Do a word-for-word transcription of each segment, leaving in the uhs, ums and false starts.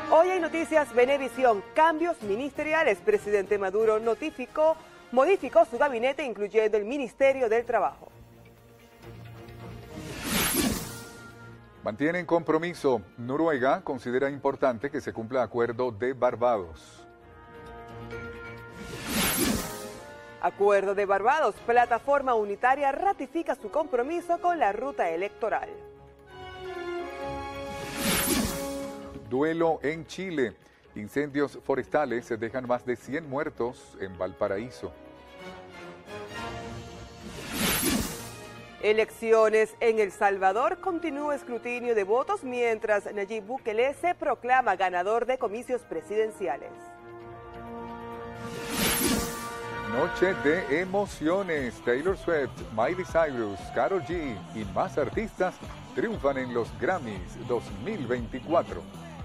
Hoy hay noticias Venevisión, cambios ministeriales. Presidente Maduro notificó, modificó su gabinete, incluyendo el Ministerio del Trabajo. Mantienen compromiso. Noruega considera importante que se cumpla acuerdo de Barbados. Acuerdo de Barbados. Plataforma Unitaria ratifica su compromiso con la ruta electoral. Duelo en Chile. Incendios forestales dejan más de cien muertos en Valparaíso. Elecciones en El Salvador. Continúa escrutinio de votos mientras Nayib Bukele se proclama ganador de comicios presidenciales. Noche de emociones. Taylor Swift, Miley Cyrus, Karol G y más artistas triunfan en los Grammys dos mil veinticuatro.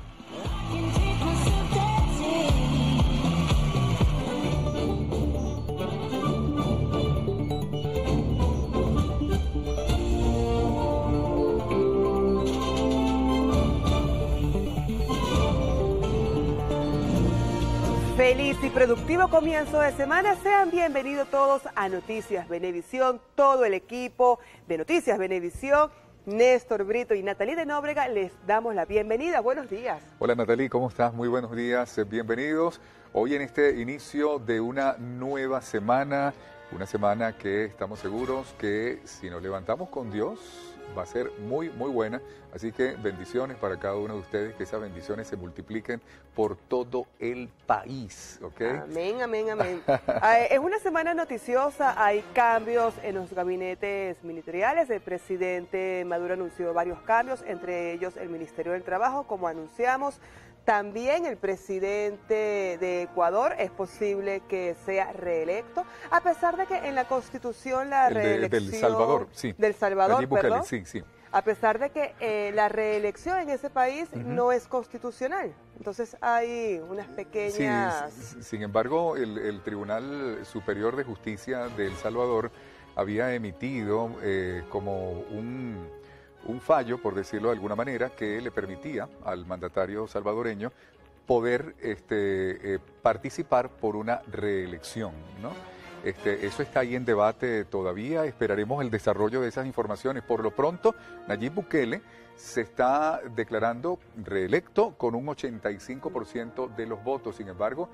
Feliz y productivo comienzo de semana. Sean bienvenidos todos a Noticias Venevisión. Todo el equipo de Noticias Venevisión, Néstor Brito y Natalie de Nóbrega, les damos la bienvenida. Buenos días. Hola Natalie, ¿cómo estás? Muy buenos días, bienvenidos. Hoy en este inicio de una nueva semana, una semana que estamos seguros que si nos levantamos con Dios va a ser muy, muy buena. Así que bendiciones para cada uno de ustedes, que esas bendiciones se multipliquen por todo el país, ¿ok? Amén, amén, amén. eh, es una semana noticiosa, hay cambios en los gabinetes ministeriales. El presidente Maduro anunció varios cambios, entre ellos el Ministerio del Trabajo, como anunciamos. También el presidente de Ecuador es posible que sea reelecto, a pesar de que en la Constitución la el de, reelección... Del Salvador, sí. Del Salvador, Nayib Bukele, perdón. sí, sí. A pesar de que eh, la reelección en ese país uh-huh. no es constitucional. Entonces hay unas pequeñas... Sí, sin embargo, el, el Tribunal Superior de Justicia de El Salvador había emitido eh, como un... un fallo, por decirlo de alguna manera, que le permitía al mandatario salvadoreño poder este, eh, participar por una reelección, ¿no? Este, eso está ahí en debate todavía, esperaremos el desarrollo de esas informaciones. Por lo pronto, Nayib Bukele se está declarando reelecto con un ochenta y cinco por ciento de los votos, sin embargo,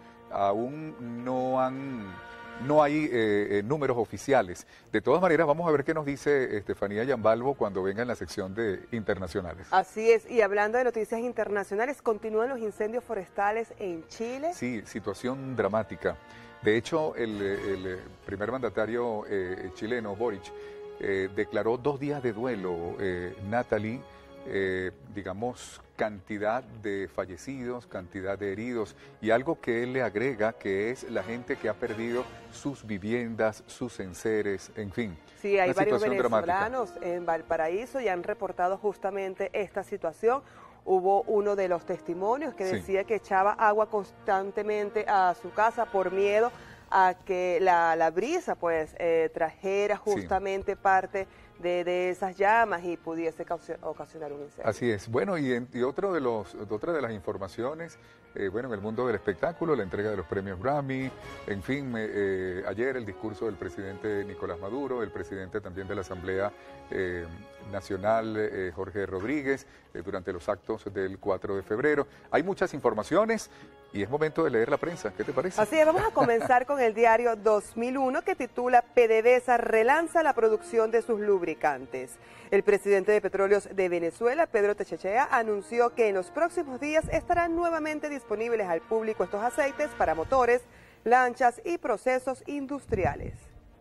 aún no han... No hay eh, eh, números oficiales. De todas maneras, vamos a ver qué nos dice Estefanía Yambalvo cuando venga en la sección de internacionales. Así es, y hablando de noticias internacionales, continúan los incendios forestales en Chile. Sí, situación dramática. De hecho, el, el primer mandatario eh, chileno, Boric, eh, declaró dos días de duelo, eh, Natalie, eh, digamos, cantidad de fallecidos, cantidad de heridos, y algo que él le agrega, que es la gente que ha perdido sus viviendas, sus enseres, en fin. Sí, hay varios venezolanos dramática. en Valparaíso y han reportado justamente esta situación. Hubo uno de los testimonios que decía sí. que echaba agua constantemente a su casa por miedo a que la, la brisa pues eh, trajera justamente sí. parte de, de esas llamas y pudiese ocasionar un incendio. Así es. Bueno, y, en, y otro de los, otra de las informaciones, eh, bueno, en el mundo del espectáculo, la entrega de los premios Grammy, en fin, eh, ayer el discurso del presidente Nicolás Maduro, el presidente también de la Asamblea eh, Nacional, eh, Jorge Rodríguez, eh, durante los actos del cuatro de febrero. Hay muchas informaciones y es momento de leer la prensa. ¿Qué te parece? Así es, vamos a comenzar con el diario dos mil uno, que titula PDVSA relanza la producción de sus lubricantes. El presidente de Petróleos de Venezuela, Pedro Techechea, anunció que en los próximos días estarán nuevamente disponibles al público estos aceites para motores, lanchas y procesos industriales.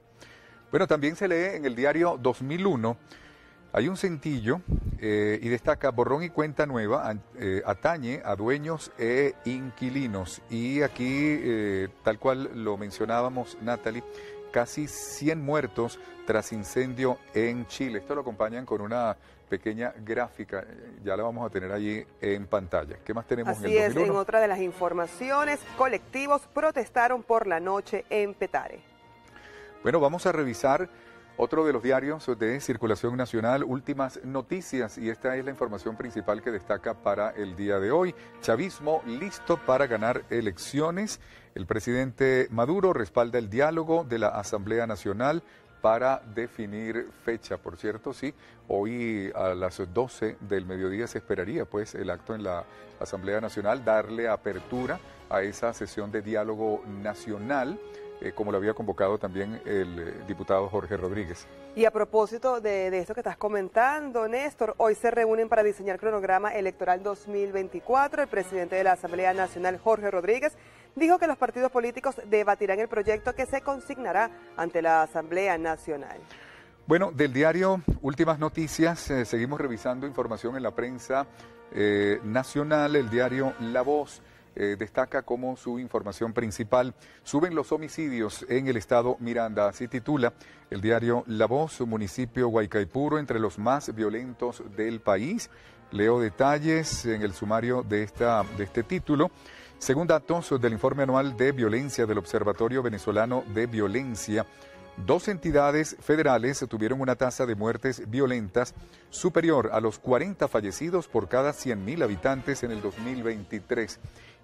Bueno, también se lee en el diario dos mil uno, hay un cintillo eh, y destaca borrón y cuenta nueva, eh, atañe a dueños e inquilinos. Y aquí, eh, tal cual lo mencionábamos, Natalie, casi cien muertos tras incendio en Chile. Esto lo acompañan con una pequeña gráfica, ya la vamos a tener allí en pantalla. ¿Qué más tenemos Así en el dos mil uno? Es, en otra de las informaciones, colectivos protestaron por la noche en Petare. Bueno, vamos a revisar Otro de los diarios de circulación nacional, Últimas Noticias, y esta es la información principal que destaca para el día de hoy. Chavismo listo para ganar elecciones. El presidente Maduro respalda el diálogo de la Asamblea Nacional para definir fecha. Por cierto, sí, hoy a las doce del mediodía se esperaría pues el acto en la Asamblea Nacional, darle apertura a esa sesión de diálogo nacional, Eh, como lo había convocado también el eh, diputado Jorge Rodríguez. Y a propósito de, de esto que estás comentando, Néstor, hoy se reúnen para diseñar cronograma electoral dos mil veinticuatro. El presidente de la Asamblea Nacional, Jorge Rodríguez, dijo que los partidos políticos debatirán el proyecto que se consignará ante la Asamblea Nacional. Bueno, del diario Últimas Noticias, eh, seguimos revisando información en la prensa eh, nacional. El diario La Voz Eh, destaca como su información principal: suben los homicidios en el estado Miranda. Así titula el diario La Voz, su municipio Guaycaipuro entre los más violentos del país. Leo detalles en el sumario de, esta, de este título. Según datos del informe anual de violencia del Observatorio Venezolano de Violencia, dos entidades federales tuvieron una tasa de muertes violentas superior a los cuarenta fallecidos por cada cien mil habitantes en el dos mil veintitrés.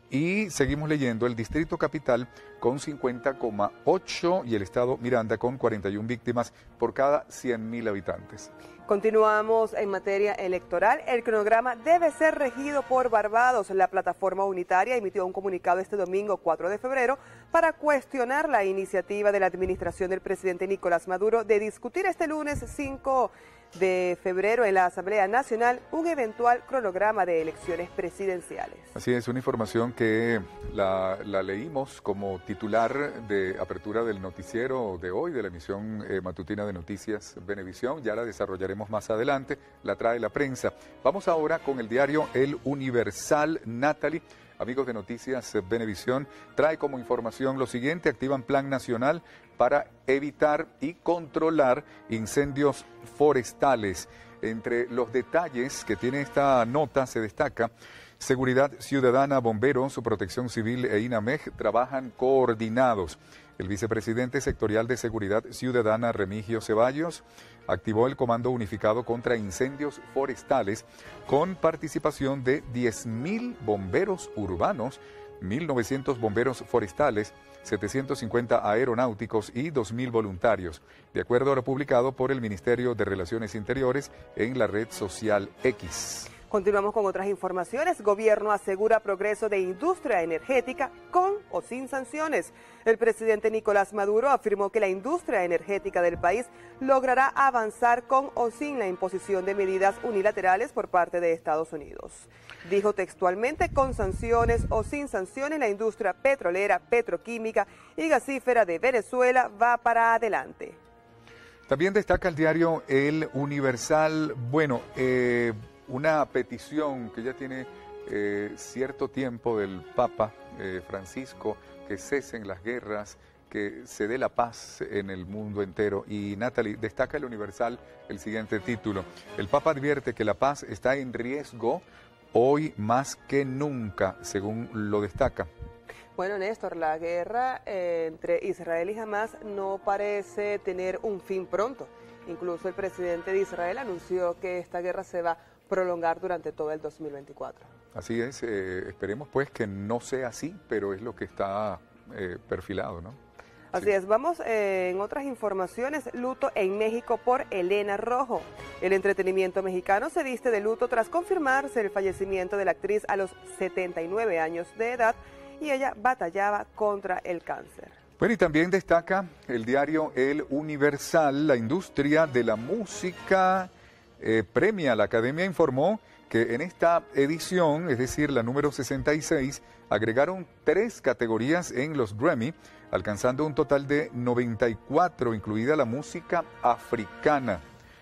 Y seguimos leyendo: el Distrito Capital con cincuenta coma ocho y el estado Miranda con cuarenta y una víctimas por cada cien mil habitantes. Continuamos en materia electoral. El cronograma debe ser regido por Barbados. La plataforma unitaria emitió un comunicado este domingo cuatro de febrero para cuestionar la iniciativa de la administración del presidente Nicolás Maduro de discutir este lunes cinco de febrero en la Asamblea Nacional un eventual cronograma de elecciones presidenciales. Así es, una información que la, la leímos como titular de apertura del noticiero de hoy, de la emisión eh, matutina de Noticias Venevisión. Ya la desarrollaremos más adelante, la trae la prensa. Vamos ahora con el diario El Universal. Natalie, amigos de Noticias Venevisión, trae como información lo siguiente: activan plan nacional para evitar y controlar incendios forestales. Entre los detalles que tiene esta nota se destaca: Seguridad Ciudadana, Bomberos, Protección Civil e INAMEG trabajan coordinados. El vicepresidente sectorial de Seguridad Ciudadana, Remigio Ceballos, activó el Comando Unificado contra Incendios Forestales con participación de diez mil bomberos urbanos, mil novecientos bomberos forestales, setecientos cincuenta aeronáuticos y dos mil voluntarios, de acuerdo a lo publicado por el Ministerio de Relaciones Interiores en la red social X. Continuamos con otras informaciones. Gobierno asegura progreso de industria energética con o sin sanciones. El presidente Nicolás Maduro afirmó que la industria energética del país logrará avanzar con o sin la imposición de medidas unilaterales por parte de Estados Unidos. Dijo textualmente: con sanciones o sin sanciones, la industria petrolera, petroquímica y gasífera de Venezuela va para adelante. También destaca el diario El Universal, bueno, eh, una petición que ya tiene eh, cierto tiempo del Papa eh, Francisco, que cesen las guerras, que se dé la paz en el mundo entero. Y Natalie, destaca El Universal el siguiente título: el Papa advierte que la paz está en riesgo hoy más que nunca, según lo destaca. Bueno, Néstor, la guerra eh, entre Israel y Hamas no parece tener un fin pronto. Incluso el presidente de Israel anunció que esta guerra se va a prolongar durante todo el dos mil veinticuatro. Así es, eh, esperemos pues que no sea así, pero es lo que está eh, perfilado, ¿no? Así Sí. es, vamos eh, en otras informaciones. Luto en México por Elena Rojo. El entretenimiento mexicano se viste de luto tras confirmarse el fallecimiento de la actriz a los setenta y nueve años de edad, y ella batallaba contra el cáncer. Bueno, y también destaca el diario El Universal: la industria de la música eh, premia. La Academia informó que en esta edición, es decir, la número sesenta y seis, agregaron tres categorías en los Grammy, alcanzando un total de noventa y cuatro, incluida la música africana.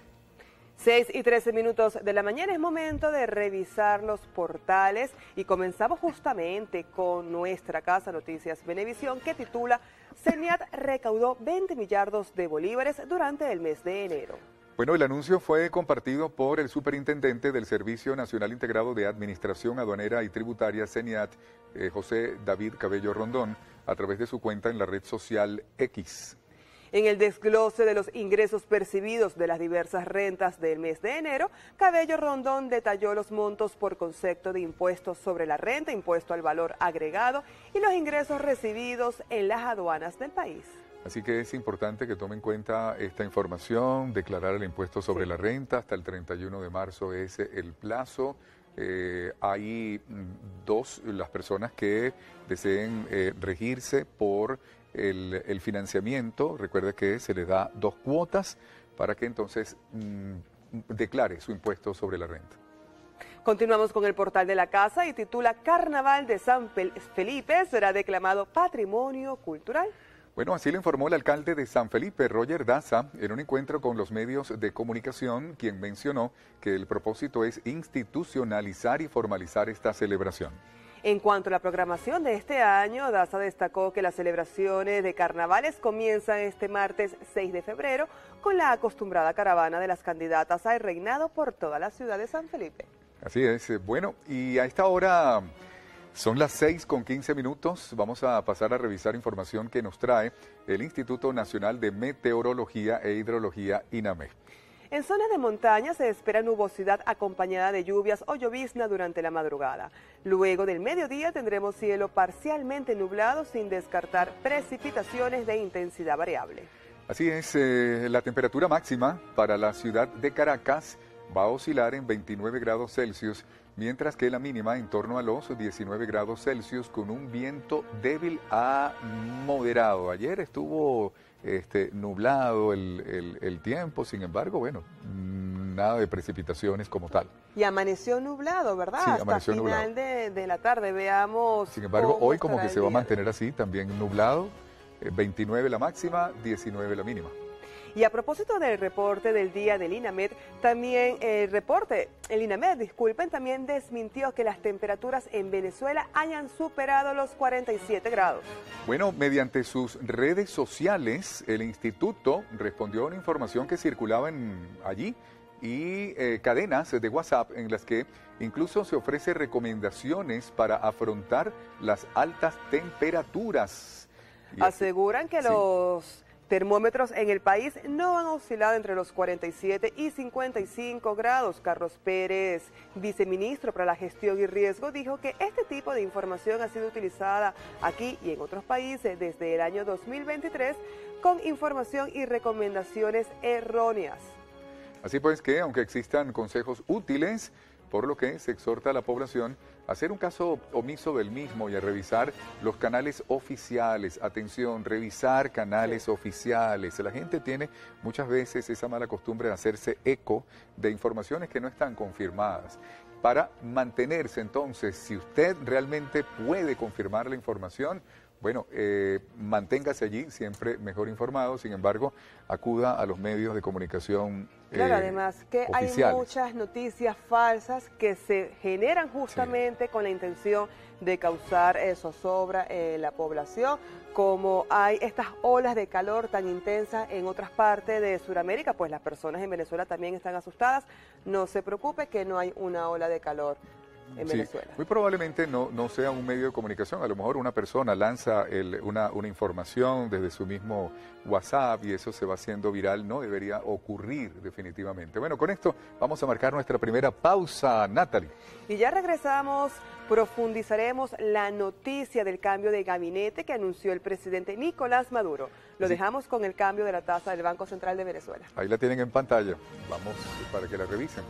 seis y trece minutos de la mañana, es momento de revisar los portales y comenzamos justamente con nuestra casa Noticias Venevisión, que titula: CENIAT recaudó veinte millardos de bolívares durante el mes de enero. Bueno, el anuncio fue compartido por el superintendente del Servicio Nacional Integrado de Administración Aduanera y Tributaria, CENIAT, eh, José David Cabello Rondón, a través de su cuenta en la red social X. En el desglose de los ingresos percibidos de las diversas rentas del mes de enero, Cabello Rondón detalló los montos por concepto de impuestos sobre la renta, impuesto al valor agregado y los ingresos recibidos en las aduanas del país. Así que es importante que tome en cuenta esta información, declarar el impuesto sobre Sí. la renta, hasta el treinta y uno de marzo es el plazo. Eh, hay mm, dos, las personas que deseen eh, regirse por el, el financiamiento, recuerde que se les da dos cuotas para que entonces mm, declare su impuesto sobre la renta. Continuamos con el portal de la casa y titula Carnaval de San Felipe será declamado Patrimonio Cultural. Bueno, así lo informó el alcalde de San Felipe, Roger Daza, en un encuentro con los medios de comunicación, quien mencionó que el propósito es institucionalizar y formalizar esta celebración. En cuanto a la programación de este año, Daza destacó que las celebraciones de carnavales comienzan este martes seis de febrero con la acostumbrada caravana de las candidatas al reinado por toda la ciudad de San Felipe. Así es. Bueno, y a esta hora son las seis con quince minutos. Vamos a pasar a revisar información que nos trae el Instituto Nacional de Meteorología e Hidrología, INAME. En zonas de montaña se espera nubosidad acompañada de lluvias o llovizna durante la madrugada. Luego del mediodía tendremos cielo parcialmente nublado sin descartar precipitaciones de intensidad variable. Así es, eh, la temperatura máxima para la ciudad de Caracas va a oscilar en veintinueve grados Celsius, mientras que la mínima en torno a los diecinueve grados Celsius con un viento débil a moderado. Ayer estuvo este, nublado el, el, el tiempo, sin embargo, bueno, nada de precipitaciones como tal. Y amaneció nublado, ¿verdad? Sí, Hasta amaneció final nublado. de, de la tarde, veamos. Sin embargo, hoy como que se va a día. mantener así, también nublado, eh, veintinueve la máxima, diecinueve la mínima. Y a propósito del reporte del día del INAMED, también el reporte, el INAMED, disculpen, también desmintió que las temperaturas en Venezuela hayan superado los cuarenta y siete grados. Bueno, mediante sus redes sociales, el instituto respondió a una información que circulaba en, allí y eh, cadenas de WhatsApp en las que incluso se ofrece recomendaciones para afrontar las altas temperaturas. Y Aseguran que sí. los termómetros en el país no han oscilado entre los cuarenta y siete y cincuenta y cinco grados. Carlos Pérez, viceministro para la gestión y riesgo, dijo que este tipo de información ha sido utilizada aquí y en otros países desde el año dos mil veintitrés con información y recomendaciones erróneas. Así pues que, aunque existan consejos útiles, por lo que se exhorta a la población a hacer un caso omiso del mismo y a revisar los canales oficiales. Atención, revisar canales sí. oficiales. La gente tiene muchas veces esa mala costumbre de hacerse eco de informaciones que no están confirmadas. Para mantenerse entonces, si usted realmente puede confirmar la información, bueno, eh, manténgase allí siempre mejor informado, sin embargo, acuda a los medios de comunicación eh, Claro, además que oficiales. Hay muchas noticias falsas que se generan justamente sí. con la intención de causar eh, zozobra en la población, como hay estas olas de calor tan intensas en otras partes de Sudamérica, pues las personas en Venezuela también están asustadas. No se preocupe que no hay una ola de calor en sí, Venezuela. Muy probablemente no, no sea un medio de comunicación, a lo mejor una persona lanza el, una, una información desde su mismo WhatsApp y eso se va haciendo viral, no debería ocurrir definitivamente. Bueno, con esto vamos a marcar nuestra primera pausa, Natalie. Y ya regresamos, profundizaremos la noticia del cambio de gabinete que anunció el presidente Nicolás Maduro. Lo sí. dejamos con el cambio de la tasa del Banco Central de Venezuela. Ahí la tienen en pantalla, vamos para que la revisen.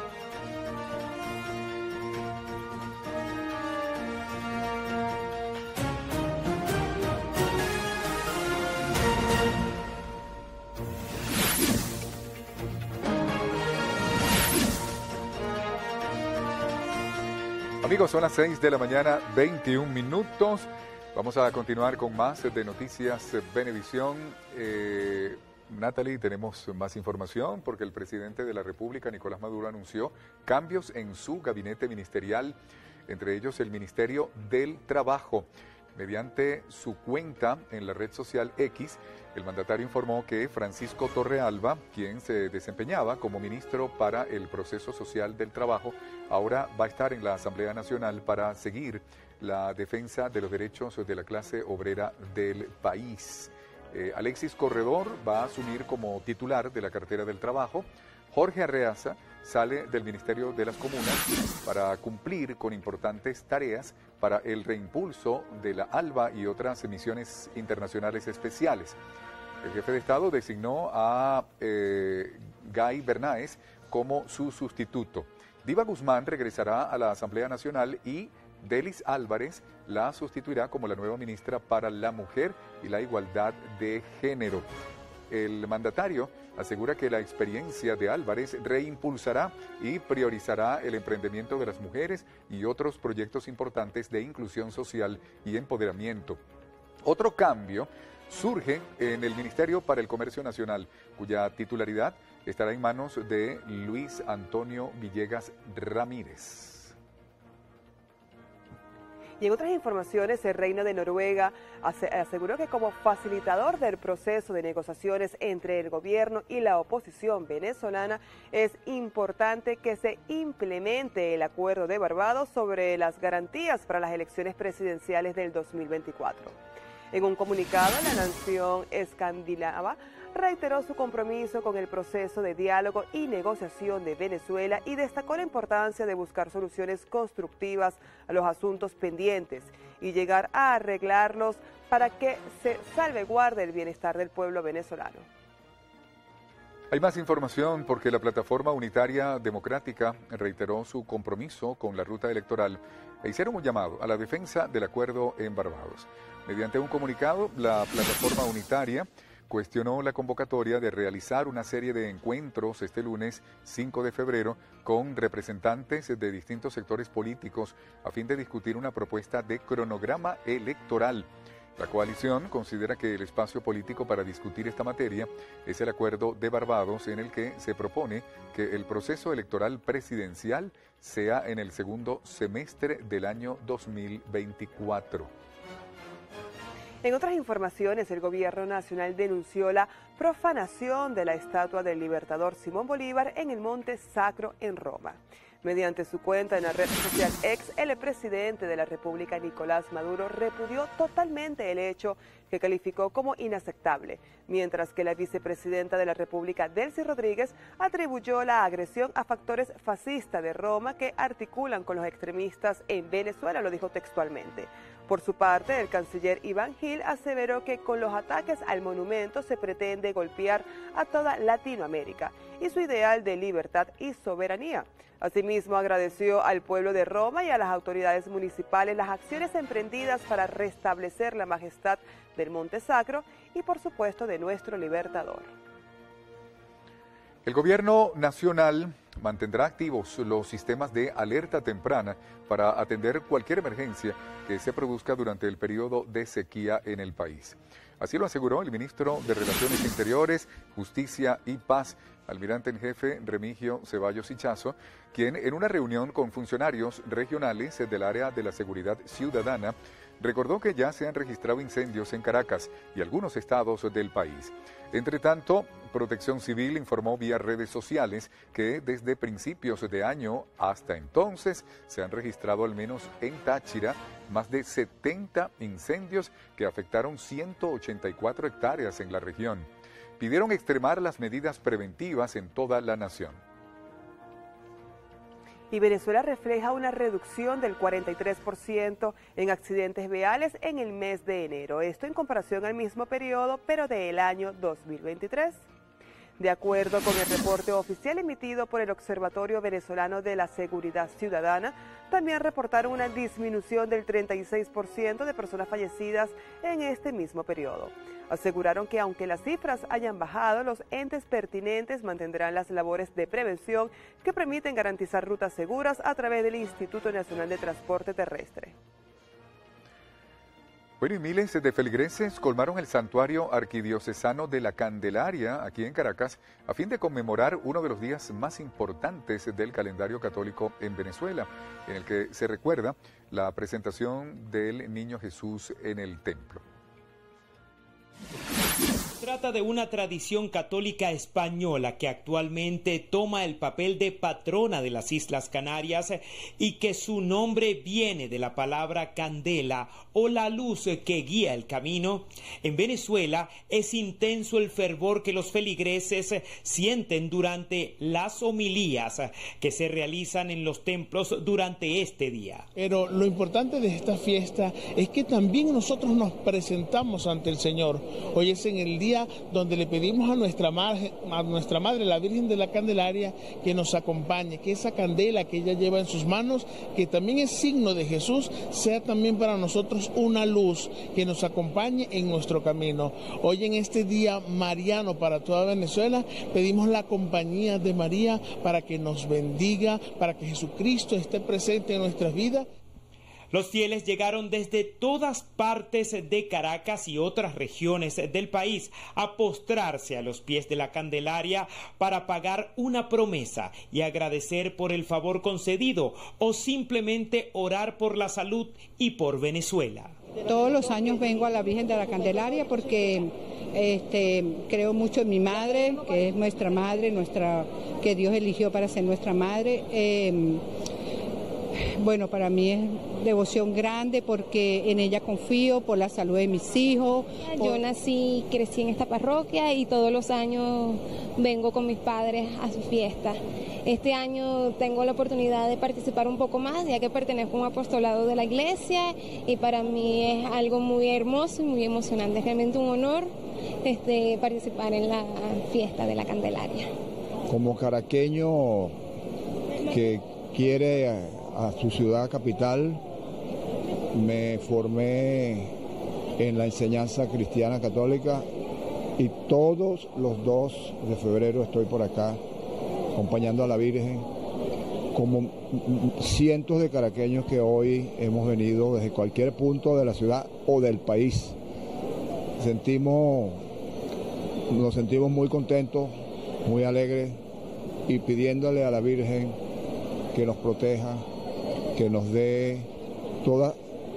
Amigos, son las seis de la mañana, veintiún minutos. Vamos a continuar con más de Noticias Venevisión. Eh, Natalie, tenemos más información porque el presidente de la República, Nicolás Maduro, anunció cambios en su gabinete ministerial, entre ellos el Ministerio del Trabajo. Mediante su cuenta en la red social X, el mandatario informó que Francisco Torrealba, quien se desempeñaba como ministro para el proceso social del trabajo, ahora va a estar en la Asamblea Nacional para seguir la defensa de los derechos de la clase obrera del país. Eh, Alexis Corredor va a asumir como titular de la cartera del trabajo. Jorge Arreaza sale del Ministerio de las Comunas para cumplir con importantes tareas para el reimpulso de la ALBA y otras misiones internacionales especiales. El jefe de Estado designó a eh, Guy Bernaes como su sustituto. Diva Guzmán regresará a la Asamblea Nacional y Delis Álvarez la sustituirá como la nueva ministra para la Mujer y la Igualdad de Género. El mandatario asegura que la experiencia de Álvarez reimpulsará y priorizará el emprendimiento de las mujeres y otros proyectos importantes de inclusión social y empoderamiento. Otro cambio surge en el Ministerio para el Comercio Nacional, cuya titularidad estará en manos de Luis Antonio Villegas Ramírez. Y en otras informaciones, el Reino de Noruega aseguró que como facilitador del proceso de negociaciones entre el gobierno y la oposición venezolana, es importante que se implemente el acuerdo de Barbados sobre las garantías para las elecciones presidenciales del dos mil veinticuatro. En un comunicado, la nación escandinava reiteró su compromiso con el proceso de diálogo y negociación de Venezuela y destacó la importancia de buscar soluciones constructivas a los asuntos pendientes y llegar a arreglarlos para que se salvaguarde el bienestar del pueblo venezolano. Hay más información porque la Plataforma Unitaria Democrática reiteró su compromiso con la ruta electoral e hicieron un llamado a la defensa del acuerdo en Barbados. Mediante un comunicado, la Plataforma Unitaria cuestionó la convocatoria de realizar una serie de encuentros este lunes cinco de febrero con representantes de distintos sectores políticos a fin de discutir una propuesta de cronograma electoral. La coalición considera que el espacio político para discutir esta materia es el Acuerdo de Barbados, en el que se propone que el proceso electoral presidencial sea en el segundo semestre del año dos mil veinticuatro. En otras informaciones, el gobierno nacional denunció la profanación de la estatua del libertador Simón Bolívar en el Monte Sacro en Roma. Mediante su cuenta en la red social X, el presidente de la República, Nicolás Maduro, repudió totalmente el hecho que calificó como inaceptable, mientras que la vicepresidenta de la República, Delcy Rodríguez, atribuyó la agresión a factores fascistas de Roma que articulan con los extremistas en Venezuela, lo dijo textualmente. Por su parte, el canciller Iván Gil aseveró que con los ataques al monumento se pretende golpear a toda Latinoamérica y su ideal de libertad y soberanía. Asimismo, agradeció al pueblo de Roma y a las autoridades municipales las acciones emprendidas para restablecer la majestad del Monte Sacro y, por supuesto, de nuestro libertador. El gobierno nacional mantendrá activos los sistemas de alerta temprana para atender cualquier emergencia que se produzca durante el periodo de sequía en el país. Así lo aseguró el ministro de Relaciones Interiores, Justicia y Paz, almirante en jefe Remigio Ceballos Hichazo, quien en una reunión con funcionarios regionales del área de la seguridad ciudadana recordó que ya se han registrado incendios en Caracas y algunos estados del país. Entre tanto, Protección Civil informó vía redes sociales que desde principios de año hasta entonces se han registrado al menos en Táchira más de setenta incendios que afectaron ciento ochenta y cuatro hectáreas en la región. Pidieron extremar las medidas preventivas en toda la nación. Y Venezuela refleja una reducción del cuarenta y tres por ciento en accidentes viales en el mes de enero. Esto en comparación al mismo periodo, pero del año dos mil veintitrés. De acuerdo con el reporte oficial emitido por el Observatorio Venezolano de la Seguridad Ciudadana, también reportaron una disminución del treinta y seis por ciento de personas fallecidas en este mismo periodo. Aseguraron que aunque las cifras hayan bajado, los entes pertinentes mantendrán las labores de prevención que permiten garantizar rutas seguras a través del Instituto Nacional de Transporte Terrestre. Bueno, y miles de feligreses colmaron el santuario arquidiocesano de la Candelaria, aquí en Caracas, a fin de conmemorar uno de los días más importantes del calendario católico en Venezuela, en el que se recuerda la presentación del Niño Jesús en el templo. trata de una tradición católica española que actualmente toma el papel de patrona de las Islas Canarias y que su nombre viene de la palabra candela o la luz que guía el camino. En Venezuela es intenso el fervor que los feligreses sienten durante las homilías que se realizan en los templos durante este día. Pero lo importante de esta fiesta es que también nosotros nos presentamos ante el Señor. Hoy es en el día donde le pedimos a nuestra madre, a nuestra madre, la Virgen de la Candelaria, que nos acompañe, que esa candela que ella lleva en sus manos, que también es signo de Jesús, sea también para nosotros una luz que nos acompañe en nuestro camino. Hoy en este día mariano para toda Venezuela, pedimos la compañía de María para que nos bendiga, para que Jesucristo esté presente en nuestras vidas. Los fieles llegaron desde todas partes de Caracas y otras regiones del país a postrarse a los pies de la Candelaria para pagar una promesa y agradecer por el favor concedido o simplemente orar por la salud y por Venezuela. Todos los años vengo a la Virgen de la Candelaria porque este, creo mucho en mi madre, que es nuestra madre, nuestra, que Dios eligió para ser nuestra madre. Eh, Bueno, para mí es devoción grande porque en ella confío, por la salud de mis hijos. Yo nací, crecí en esta parroquia y todos los años vengo con mis padres a su fiesta. Este año tengo la oportunidad de participar un poco más, ya que pertenezco a un apostolado de la iglesia y para mí es algo muy hermoso y muy emocionante. Es realmente un honor este, participar en la fiesta de la Candelaria. Como caraqueño que quiere a su ciudad capital, me formé en la enseñanza cristiana católica y todos los dos de febrero estoy por acá acompañando a la Virgen, como cientos de caraqueños que hoy hemos venido desde cualquier punto de la ciudad o del país. Sentimos, nos sentimos muy contentos, muy alegres y pidiéndole a la Virgen que nos proteja, que nos dé toda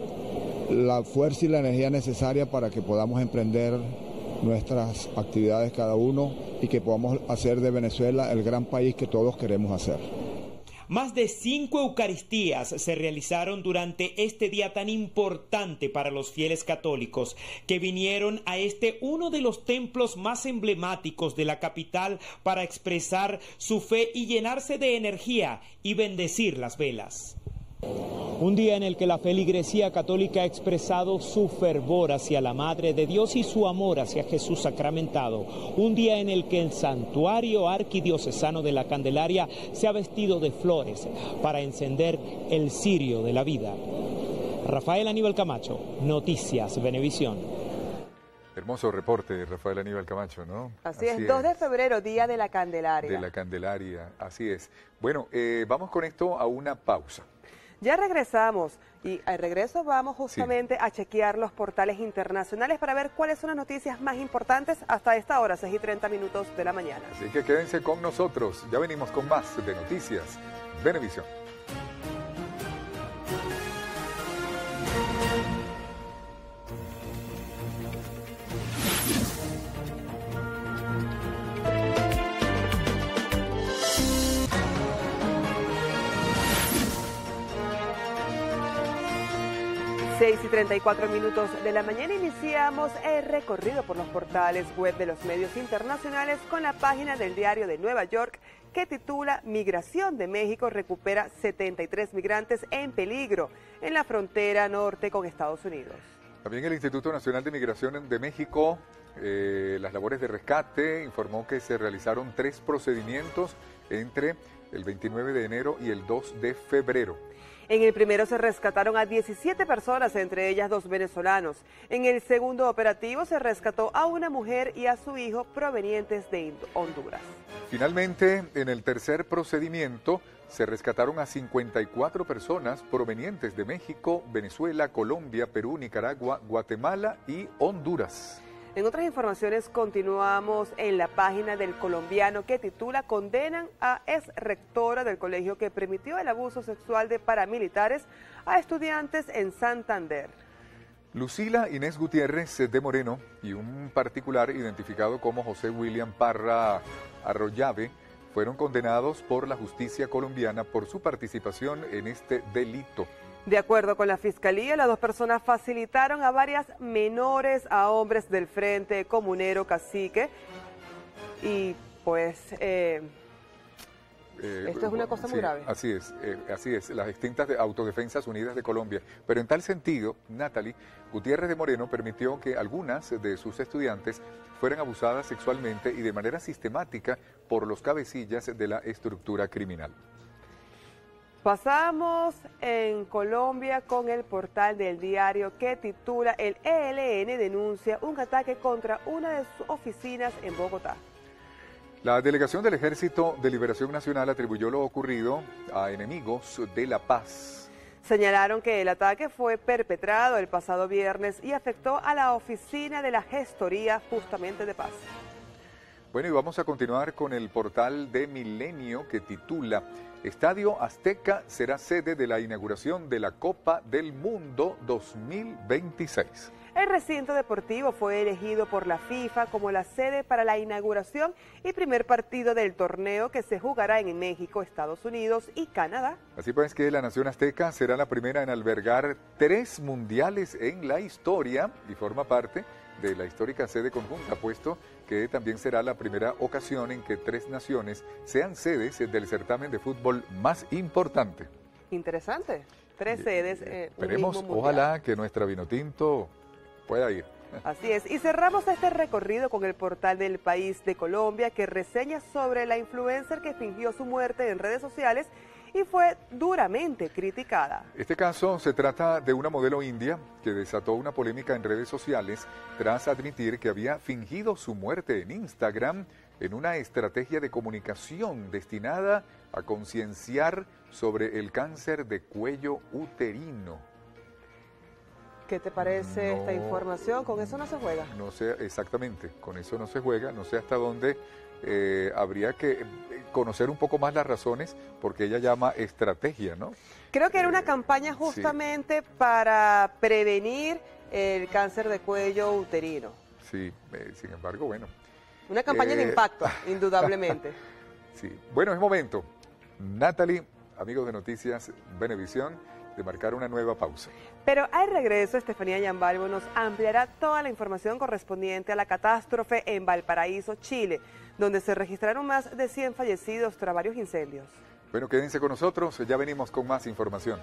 la fuerza y la energía necesaria para que podamos emprender nuestras actividades cada uno y que podamos hacer de Venezuela el gran país que todos queremos hacer. Más de cinco Eucaristías se realizaron durante este día tan importante para los fieles católicos que vinieron a este uno de los templos más emblemáticos de la capital para expresar su fe y llenarse de energía y bendecir las velas. Un día en el que la feligresía católica ha expresado su fervor hacia la Madre de Dios y su amor hacia Jesús sacramentado. Un día en el que el santuario arquidiocesano de la Candelaria se ha vestido de flores para encender el cirio de la vida. Rafael Aníbal Camacho, Noticias Venevisión. Hermoso reporte, Rafael Aníbal Camacho, ¿no? Así, así es, dos de febrero, Día de la Candelaria. De la Candelaria, así es. Bueno, eh, vamos con esto a una pausa. Ya regresamos y al regreso vamos justamente sí. a chequear los portales internacionales para ver cuáles son las noticias más importantes hasta esta hora, seis y treinta minutos de la mañana. Así que quédense con nosotros, ya venimos con más de Noticias Venevisión. seis y treinta y cuatro minutos de la mañana iniciamos el recorrido por los portales web de los medios internacionales con la página del Diario de Nueva York que titula Migración de México recupera setenta y tres migrantes en peligro en la frontera norte con Estados Unidos. También el Instituto Nacional de Migración de México, eh, las labores de rescate, informó que se realizaron tres procedimientos entre el veintinueve de enero y el dos de febrero. En el primero se rescataron a diecisiete personas, entre ellas dos venezolanos. En el segundo operativo se rescató a una mujer y a su hijo provenientes de Honduras. Finalmente, en el tercer procedimiento, se rescataron a cincuenta y cuatro personas provenientes de México, Venezuela, Colombia, Perú, Nicaragua, Guatemala y Honduras. En otras informaciones continuamos en la página del Colombiano que titula Condenan a ex rectora del colegio que permitió el abuso sexual de paramilitares a estudiantes en Santander. Lucila Inés Gutiérrez de Moreno y un particular identificado como José William Parra Arroyave fueron condenados por la justicia colombiana por su participación en este delito. De acuerdo con la Fiscalía, las dos personas facilitaron a varias menores a hombres del Frente Comunero Cacique y pues... Eh, Eh, Esto es una cosa muy sí, grave. Así es, eh, así es, las extintas de Autodefensas Unidas de Colombia. Pero en tal sentido, Natalie Gutiérrez de Moreno permitió que algunas de sus estudiantes fueran abusadas sexualmente y de manera sistemática por los cabecillas de la estructura criminal. Pasamos en Colombia con el portal del diario que titula "El E L N denuncia un ataque contra una de sus oficinas en Bogotá". La delegación del Ejército de Liberación Nacional atribuyó lo ocurrido a enemigos de la paz. Señalaron que el ataque fue perpetrado el pasado viernes y afectó a la oficina de la gestoría justamente de paz. Bueno, y vamos a continuar con el portal de Milenio que titula "Estadio Azteca será sede de la inauguración de la Copa del Mundo dos mil veintiséis". El recinto deportivo fue elegido por la FIFA como la sede para la inauguración y primer partido del torneo que se jugará en México, Estados Unidos y Canadá. Así pues que la Nación Azteca será la primera en albergar tres mundiales en la historia y forma parte de la histórica sede conjunta, puesto que también será la primera ocasión en que tres naciones sean sedes del certamen de fútbol más importante. Interesante, tres sedes. Eh, Esperemos, un mismo ojalá que nuestra Vinotinto pueda ir. Así es, y cerramos este recorrido con el portal del País de Colombia que reseña sobre la influencer que fingió su muerte en redes sociales y fue duramente criticada. Este caso se trata de una modelo india que desató una polémica en redes sociales tras admitir que había fingido su muerte en Instagram en una estrategia de comunicación destinada a concienciar sobre el cáncer de cuello uterino. ¿Qué te parece no, esta información? ¿Con eso no se juega? No sé exactamente, con eso no se juega, no sé hasta dónde eh, habría que conocer un poco más las razones, porque ella llama estrategia, ¿no? Creo que era una eh, campaña justamente sí. para prevenir el cáncer de cuello uterino. Sí, eh, sin embargo, bueno. Una campaña eh, de impacto, indudablemente. Sí, bueno, es momento. Natalie, amigos de Noticias Venevisión, de marcar una nueva pausa. Pero al regreso, Estefanía Yambalvo nos ampliará toda la información correspondiente a la catástrofe en Valparaíso, Chile, donde se registraron más de cien fallecidos tras varios incendios. Bueno, quédense con nosotros, ya venimos con más información.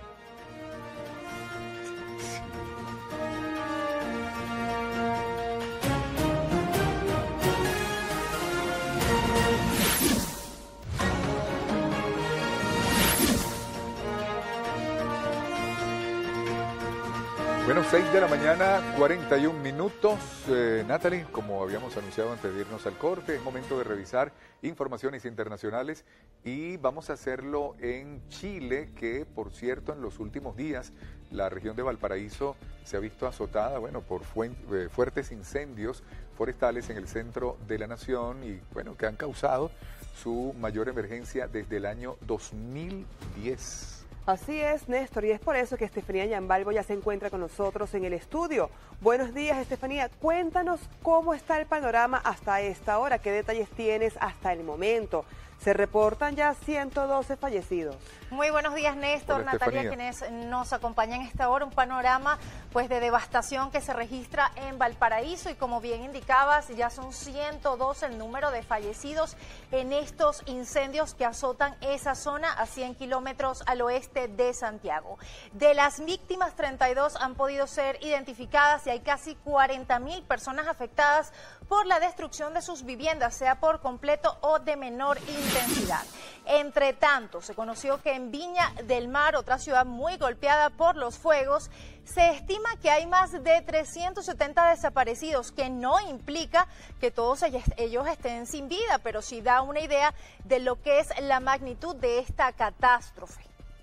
Bueno, seis de la mañana, cuarenta y un minutos. Eh, Natalie, como habíamos anunciado antes de irnos al corte, es momento de revisar informaciones internacionales y vamos a hacerlo en Chile, que por cierto en los últimos días la región de Valparaíso se ha visto azotada, bueno, por eh, fuertes incendios forestales en el centro de la nación y bueno, que han causado su mayor emergencia desde el año dos mil diez. Así es, Néstor, y es por eso que Estefanía Yambalvo ya se encuentra con nosotros en el estudio. Buenos días, Estefanía. Cuéntanos cómo está el panorama hasta esta hora, qué detalles tienes hasta el momento. Se reportan ya ciento doce fallecidos. Muy buenos días, Néstor, Hola, Natalia, quienes nos acompañan a esta hora. Un panorama pues de devastación que se registra en Valparaíso y como bien indicabas, ya son ciento doce el número de fallecidos en estos incendios que azotan esa zona a cien kilómetros al oeste de Santiago. De las víctimas, treinta y dos han podido ser identificadas y hay casi cuarenta mil personas afectadas por la destrucción de sus viviendas, sea por completo o de menor intensidad. Entre tanto, se conoció que en Viña del Mar, otra ciudad muy golpeada por los fuegos, se estima que hay más de trescientos setenta desaparecidos, que no implica que todos ellos estén sin vida, pero sí da una idea de lo que es la magnitud de esta catástrofe.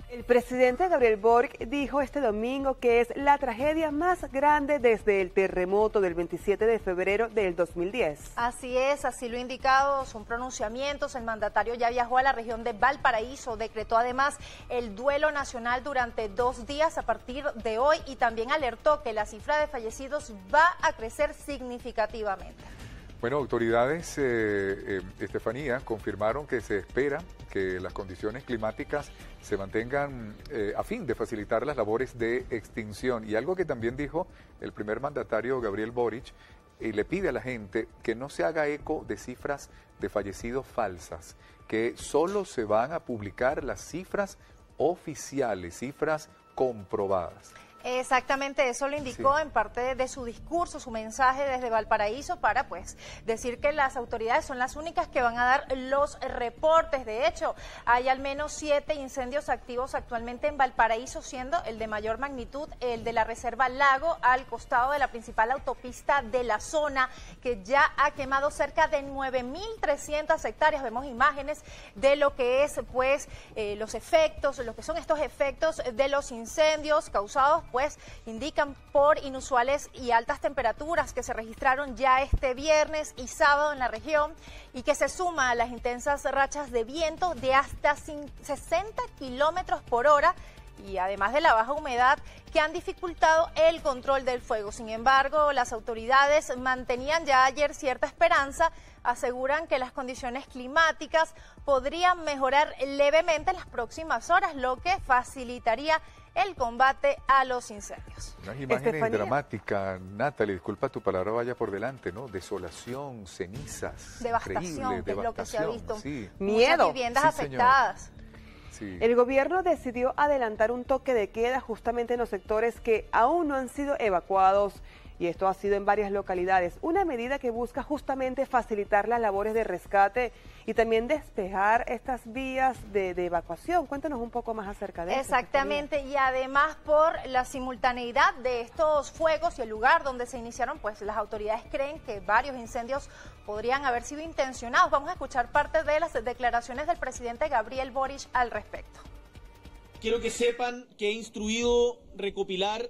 El presidente Gabriel Boric dijo este domingo que es la tragedia más grande desde el terremoto del veintisiete de febrero del dos mil diez. Así es, así lo ha indicado, son pronunciamientos. El mandatario ya viajó a la región de Valparaíso, decretó además el duelo nacional durante dos días a partir de hoy y también alertó que la cifra de fallecidos va a crecer significativamente. Bueno, autoridades, eh, eh, Estefanía, confirmaron que se espera que las condiciones climáticas se mantengan eh, a fin de facilitar las labores de extinción. Y algo que también dijo el primer mandatario Gabriel Boric, y le pide a la gente que no se haga eco de cifras de fallecidos falsas, que solo se van a publicar las cifras oficiales, cifras comprobadas. Exactamente, eso lo indicó Sí. en parte de su discurso, su mensaje desde Valparaíso para pues decir que las autoridades son las únicas que van a dar los reportes. De hecho, hay al menos siete incendios activos actualmente en Valparaíso, siendo el de mayor magnitud el de la Reserva Lago al costado de la principal autopista de la zona, que ya ha quemado cerca de nueve mil trescientas hectáreas. Vemos imágenes de lo que es pues eh, los efectos, lo que son estos efectos de los incendios causados pues indican por inusuales y altas temperaturas que se registraron ya este viernes y sábado en la región y que se suma a las intensas rachas de viento de hasta sesenta kilómetros por hora y además de la baja humedad que han dificultado el control del fuego. Sin embargo, las autoridades mantenían ya ayer cierta esperanza, aseguran que las condiciones climáticas podrían mejorar levemente en las próximas horas, lo que facilitaría el combate a los incendios. Unas imágenes Estefanía. dramáticas, Natalie, disculpa tu palabra vaya por delante, ¿no? Desolación, cenizas, Devastación, increíble, que es lo que se ha devastación, visto. sí, Miedo. Muchas viviendas Sí, señor. afectadas. sí. El gobierno decidió adelantar un toque de queda justamente en los sectores que aún no han sido evacuados y esto ha sido en varias localidades. Una medida que busca justamente facilitar las labores de rescate y también despejar estas vías de, de evacuación. Cuéntanos un poco más acerca de eso. Exactamente, y además por la simultaneidad de estos fuegos y el lugar donde se iniciaron, pues las autoridades creen que varios incendios podrían haber sido intencionados. Vamos a escuchar parte de las declaraciones del presidente Gabriel Boric al respecto. Quiero que sepan que he instruido recopilar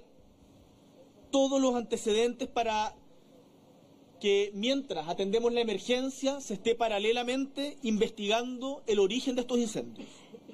todos los antecedentes para que mientras atendemos la emergencia se esté paralelamente investigando el origen de estos incendios.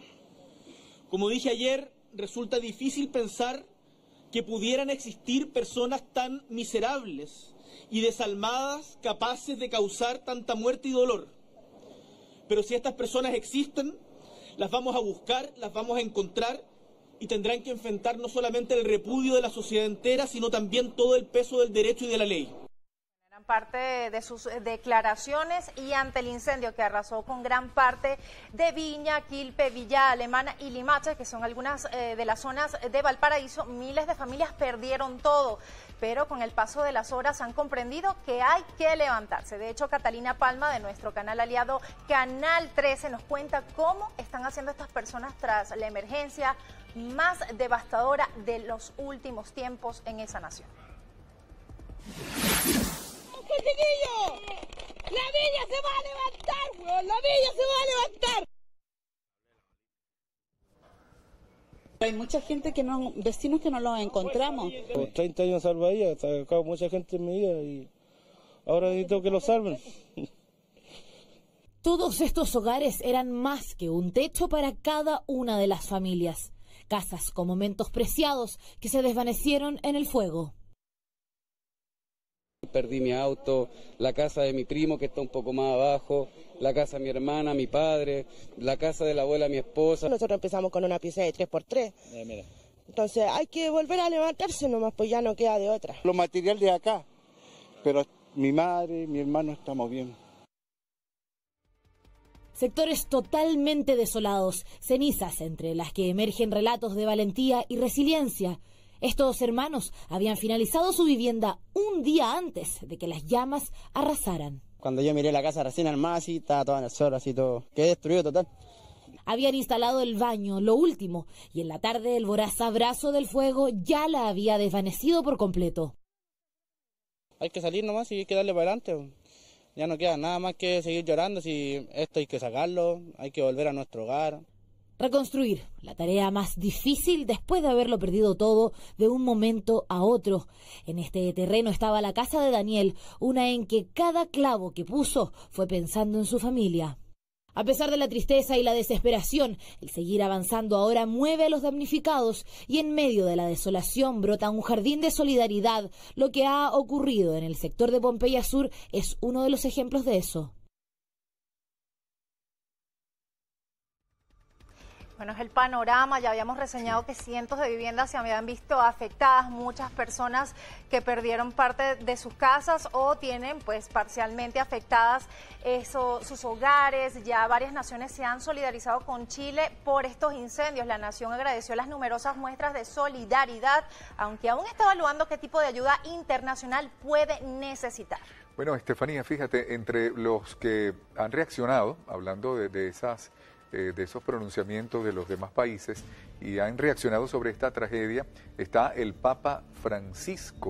Como dije ayer, resulta difícil pensar que pudieran existir personas tan miserables y desalmadas capaces de causar tanta muerte y dolor. Pero si estas personas existen, las vamos a buscar, las vamos a encontrar y tendrán que enfrentar no solamente el repudio de la sociedad entera, sino también todo el peso del derecho y de la ley. Eran parte de sus declaraciones y ante el incendio que arrasó con gran parte de Viña, Quilpe, Villa Alemana y Limache, que son algunas eh, de las zonas de Valparaíso, miles de familias perdieron todo, pero con el paso de las horas han comprendido que hay que levantarse. De hecho, Catalina Palma, de nuestro canal aliado Canal trece, nos cuenta cómo están haciendo estas personas tras la emergencia más devastadora de los últimos tiempos en esa nación. ¡Chiquillo! ¡La villa se va a levantar, weón! ¡La villa se va a levantar! Hay mucha gente que no, vecinos que no los encontramos. treinta años salvaría, ha sacado mucha gente en mi vida y ahora necesito que lo salven. Todos estos hogares eran más que un techo para cada una de las familias. Casas con momentos preciados que se desvanecieron en el fuego. Perdí mi auto, la casa de mi primo que está un poco más abajo, la casa de mi hermana, mi padre, la casa de la abuela, mi esposa. Nosotros empezamos con una pieza de tres por tres. Eh, mira. Entonces hay que volver a levantarse nomás, pues ya no queda de otra. Los materiales de acá, pero mi madre, mi hermano estamos bien. Sectores totalmente desolados, cenizas entre las que emergen relatos de valentía y resiliencia. Estos hermanos habían finalizado su vivienda un día antes de que las llamas arrasaran. Cuando yo miré la casa recién armada, así, estaba toda en el suelo, así todo, quedé destruido total. Habían instalado el baño, lo último, y en la tarde el voraz abrazo del fuego ya la había desvanecido por completo. Hay que salir nomás y hay que darle para adelante. Ya no queda nada más que seguir llorando, si esto hay que sacarlo, hay que volver a nuestro hogar. Reconstruir, la tarea más difícil después de haberlo perdido todo de un momento a otro. En este terreno estaba la casa de Daniel, una en que cada clavo que puso fue pensando en su familia. A pesar de la tristeza y la desesperación, el seguir avanzando ahora mueve a los damnificados y en medio de la desolación brota un jardín de solidaridad. Lo que ha ocurrido en el sector de Pompeya Sur es uno de los ejemplos de eso. Bueno, es el panorama, ya habíamos reseñado que cientos de viviendas se habían visto afectadas, muchas personas que perdieron parte de sus casas o tienen pues parcialmente afectadas eso, sus hogares. Ya varias naciones se han solidarizado con Chile por estos incendios. La nación agradeció las numerosas muestras de solidaridad, aunque aún está evaluando qué tipo de ayuda internacional puede necesitar. Bueno, Estefanía, fíjate, entre los que han reaccionado, hablando de, de esas... Eh, de esos pronunciamientos de los demás países y han reaccionado sobre esta tragedia, está el Papa Francisco.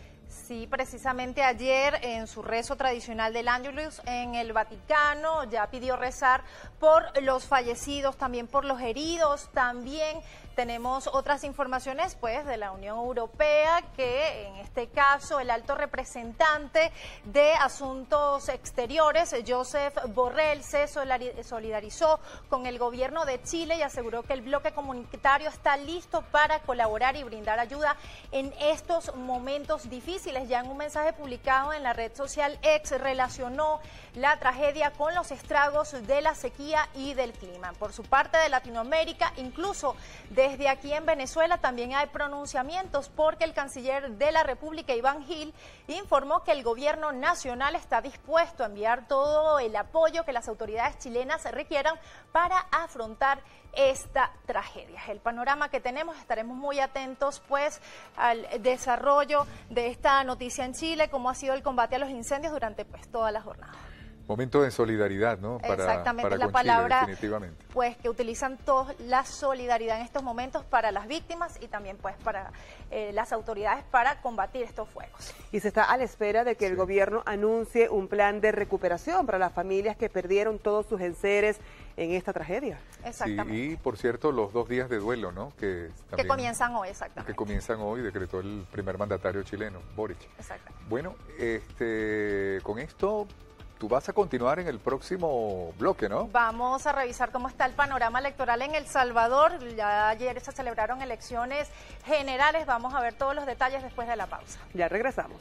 Sí, precisamente ayer en su rezo tradicional del Ángelus en el Vaticano ya pidió rezar por los fallecidos, también por los heridos. También tenemos otras informaciones pues de la Unión Europea, que en este caso el alto representante de Asuntos Exteriores, Josep Borrell, se solidarizó con el gobierno de Chile y aseguró que el bloque comunitario está listo para colaborar y brindar ayuda en estos momentos difíciles. Ya en un mensaje publicado en la red social X relacionó la tragedia con los estragos de la sequía y del clima. Por su parte, de Latinoamérica, incluso desde aquí en Venezuela también hay pronunciamientos, porque el canciller de la República, Iván Gil, informó que el gobierno nacional está dispuesto a enviar todo el apoyo que las autoridades chilenas requieran para afrontar esta tragedia. El panorama que tenemos, estaremos muy atentos pues al desarrollo de esta noticia en Chile, cómo ha sido el combate a los incendios durante pues toda la jornada. Momento de solidaridad, ¿no? Para, Exactamente, para la con palabra Chile, definitivamente. Pues que utilizan todos la solidaridad en estos momentos para las víctimas y también pues para eh, las autoridades para combatir estos fuegos. Y se está a la espera de que sí. el gobierno anuncie un plan de recuperación para las familias que perdieron todos sus enseres en esta tragedia. Exactamente. Sí, y por cierto, los dos días de duelo, ¿no? Que, también, que comienzan hoy, exactamente. Que comienzan hoy, decretó el primer mandatario chileno, Boric. Exactamente. Bueno, este, con esto... Tú vas a continuar en el próximo bloque, ¿no? Vamos a revisar cómo está el panorama electoral en El Salvador. Ya ayer se celebraron elecciones generales. Vamos a ver todos los detalles después de la pausa. Ya regresamos.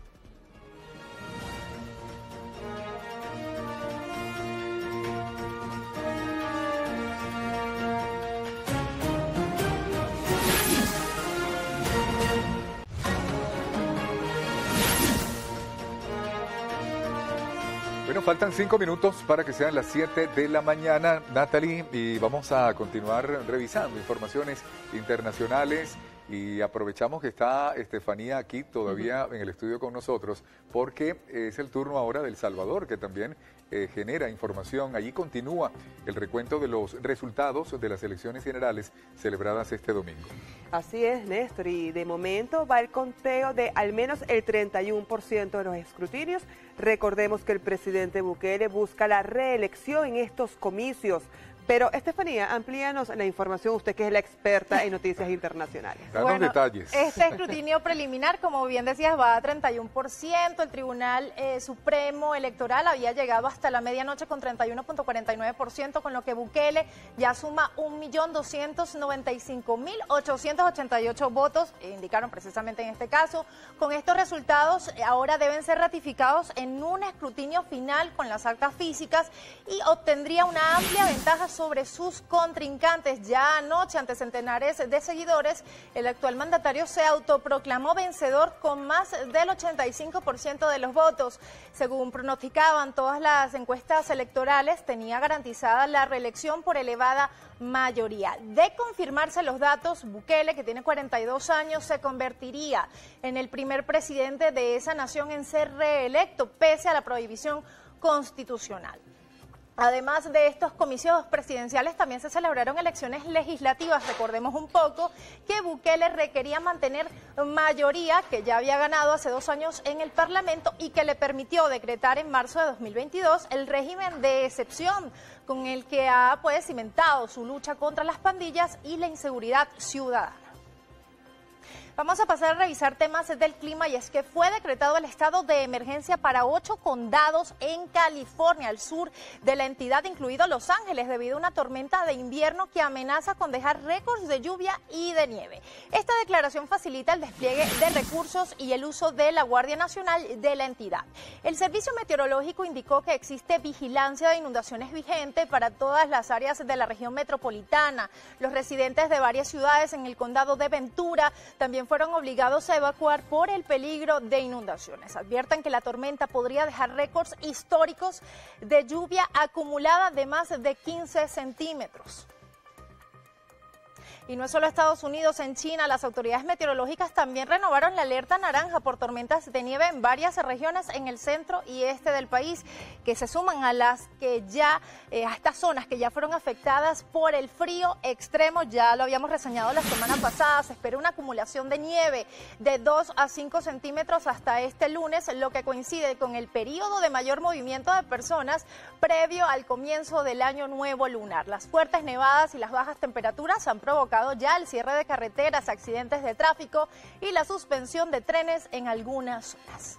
Bueno, faltan cinco minutos para que sean las siete de la mañana, Natalie, y vamos a continuar revisando informaciones internacionales. Y aprovechamos que está Estefanía aquí todavía uh-huh. en el estudio con nosotros, porque es el turno ahora del Salvador, que también eh, genera información. Allí continúa el recuento de los resultados de las elecciones generales celebradas este domingo. Así es, Néstor, y de momento va el conteo de al menos el treinta y uno por ciento de los escrutinios. Recordemos que el presidente Bukele busca la reelección en estos comicios. Pero, Estefanía, amplíanos la información, usted que es la experta en noticias internacionales. Danos bueno, detalles. Este escrutinio preliminar, como bien decías, va a treinta y uno por ciento. El Tribunal eh, Supremo Electoral había llegado hasta la medianoche con treinta y uno punto cuarenta y nueve por ciento, con lo que Bukele ya suma un millón doscientos noventa y cinco mil ochocientos ochenta y ocho votos, indicaron precisamente en este caso. Con estos resultados, ahora deben ser ratificados en un escrutinio final con las actas físicas y obtendría una amplia ventaja sobre sus contrincantes. Ya anoche, ante centenares de seguidores, el actual mandatario se autoproclamó vencedor con más del ochenta y cinco por ciento de los votos. Según pronosticaban todas las encuestas electorales, tenía garantizada la reelección por elevada mayoría. De confirmarse los datos, Bukele, que tiene cuarenta y dos años, se convertiría en el primer presidente de esa nación en ser reelecto, pese a la prohibición constitucional. Además de estos comicios presidenciales, también se celebraron elecciones legislativas. Recordemos un poco que Bukele requería mantener mayoría que ya había ganado hace dos años en el Parlamento y que le permitió decretar en marzo de dos mil veintidós el régimen de excepción con el que ha pues cimentado su lucha contra las pandillas y la inseguridad ciudadana. Vamos a pasar a revisar temas del clima y es que fue decretado el estado de emergencia para ocho condados en California, al sur de la entidad, incluido Los Ángeles, debido a una tormenta de invierno que amenaza con dejar récords de lluvia y de nieve. Esta declaración facilita el despliegue de recursos y el uso de la Guardia Nacional de la entidad. El Servicio Meteorológico indicó que existe vigilancia de inundaciones vigente para todas las áreas de la región metropolitana. Los residentes de varias ciudades en el condado de Ventura también fueron obligados a evacuar por el peligro de inundaciones. Advierten que la tormenta podría dejar récords históricos de lluvia acumulada de más de quince centímetros. Y no es solo Estados Unidos, en China las autoridades meteorológicas también renovaron la alerta naranja por tormentas de nieve en varias regiones en el centro y este del país, que se suman a las que ya, eh, a estas zonas que ya fueron afectadas por el frío extremo. Ya lo habíamos reseñado la semana pasada, se espera una acumulación de nieve de dos a cinco centímetros hasta este lunes, lo que coincide con el periodo de mayor movimiento de personas previo al comienzo del año nuevo lunar. Las fuertes nevadas y las bajas temperaturas han provocado ya el cierre de carreteras, accidentes de tráfico y la suspensión de trenes en algunas zonas.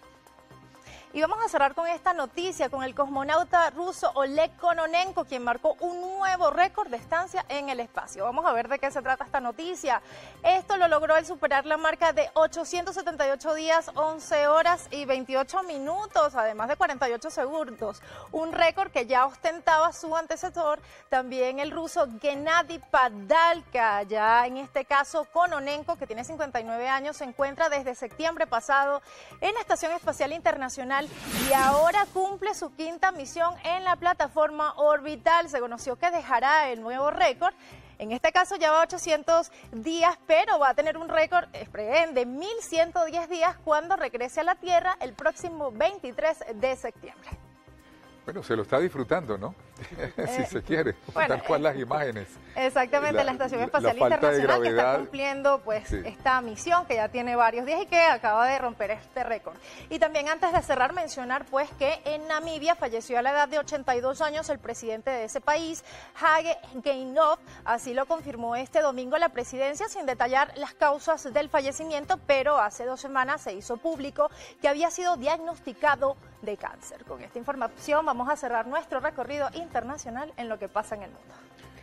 Y vamos a cerrar con esta noticia, con el cosmonauta ruso Oleg Kononenko, quien marcó un nuevo récord de estancia en el espacio. Vamos a ver de qué se trata esta noticia. Esto lo logró al superar la marca de ochocientos setenta y ocho días, once horas y veintiocho minutos, además de cuarenta y ocho segundos. Un récord que ya ostentaba su antecesor, también el ruso Gennady Padalka. Ya en este caso, Kononenko, que tiene cincuenta y nueve años, se encuentra desde septiembre pasado en la Estación Espacial Internacional y ahora cumple su quinta misión en la plataforma orbital. Se conoció que dejará el nuevo récord. En este caso ya va ochocientos días, pero va a tener un récord de mil ciento diez días cuando regrese a la Tierra el próximo veintitrés de septiembre. Bueno, se lo está disfrutando, ¿no? Eh, si se quiere, bueno, tal cual las imágenes. Exactamente, la, la Estación Espacial la Internacional que está cumpliendo pues sí. esta misión que ya tiene varios días y que acaba de romper este récord. Y también antes de cerrar, mencionar pues que en Namibia falleció a la edad de ochenta y dos años el presidente de ese país, Hage Geingob. Así lo confirmó este domingo la presidencia sin detallar las causas del fallecimiento, pero hace dos semanas se hizo público que había sido diagnosticado de cáncer. Con esta información vamos a cerrar nuestro recorrido internacional en lo que pasa en el mundo.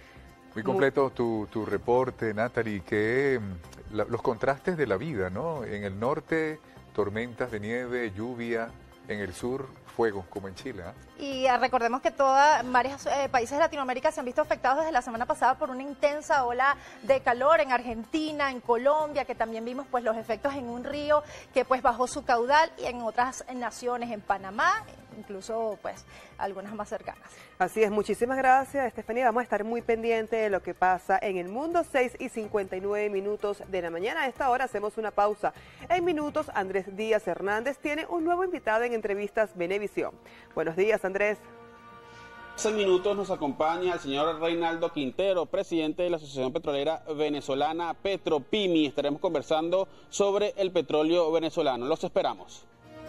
Muy completo tu, tu reporte, Natalie, que la, los contrastes de la vida, ¿no? En el norte, tormentas de nieve, lluvia, en el sur, fuego, como en Chile, ¿eh? Y uh, recordemos que toda, varios eh, países de Latinoamérica se han visto afectados desde la semana pasada por una intensa ola de calor en Argentina, en Colombia, que también vimos pues los efectos en un río que pues bajó su caudal, y en otras naciones, en Panamá, incluso pues algunas más cercanas. Así es, muchísimas gracias, Estefanía. Vamos a estar muy pendientes de lo que pasa en el mundo. Seis y cincuenta y nueve minutos de la mañana. A esta hora hacemos una pausa. En minutos, Andrés Díaz Hernández tiene un nuevo invitado en Entrevistas Venevisión. Buenos días, Andrés. Hace minutos nos acompaña el señor Reinaldo Quintero, presidente de la Asociación Petrolera Venezolana Petropimi. Estaremos conversando sobre el petróleo venezolano. Los esperamos.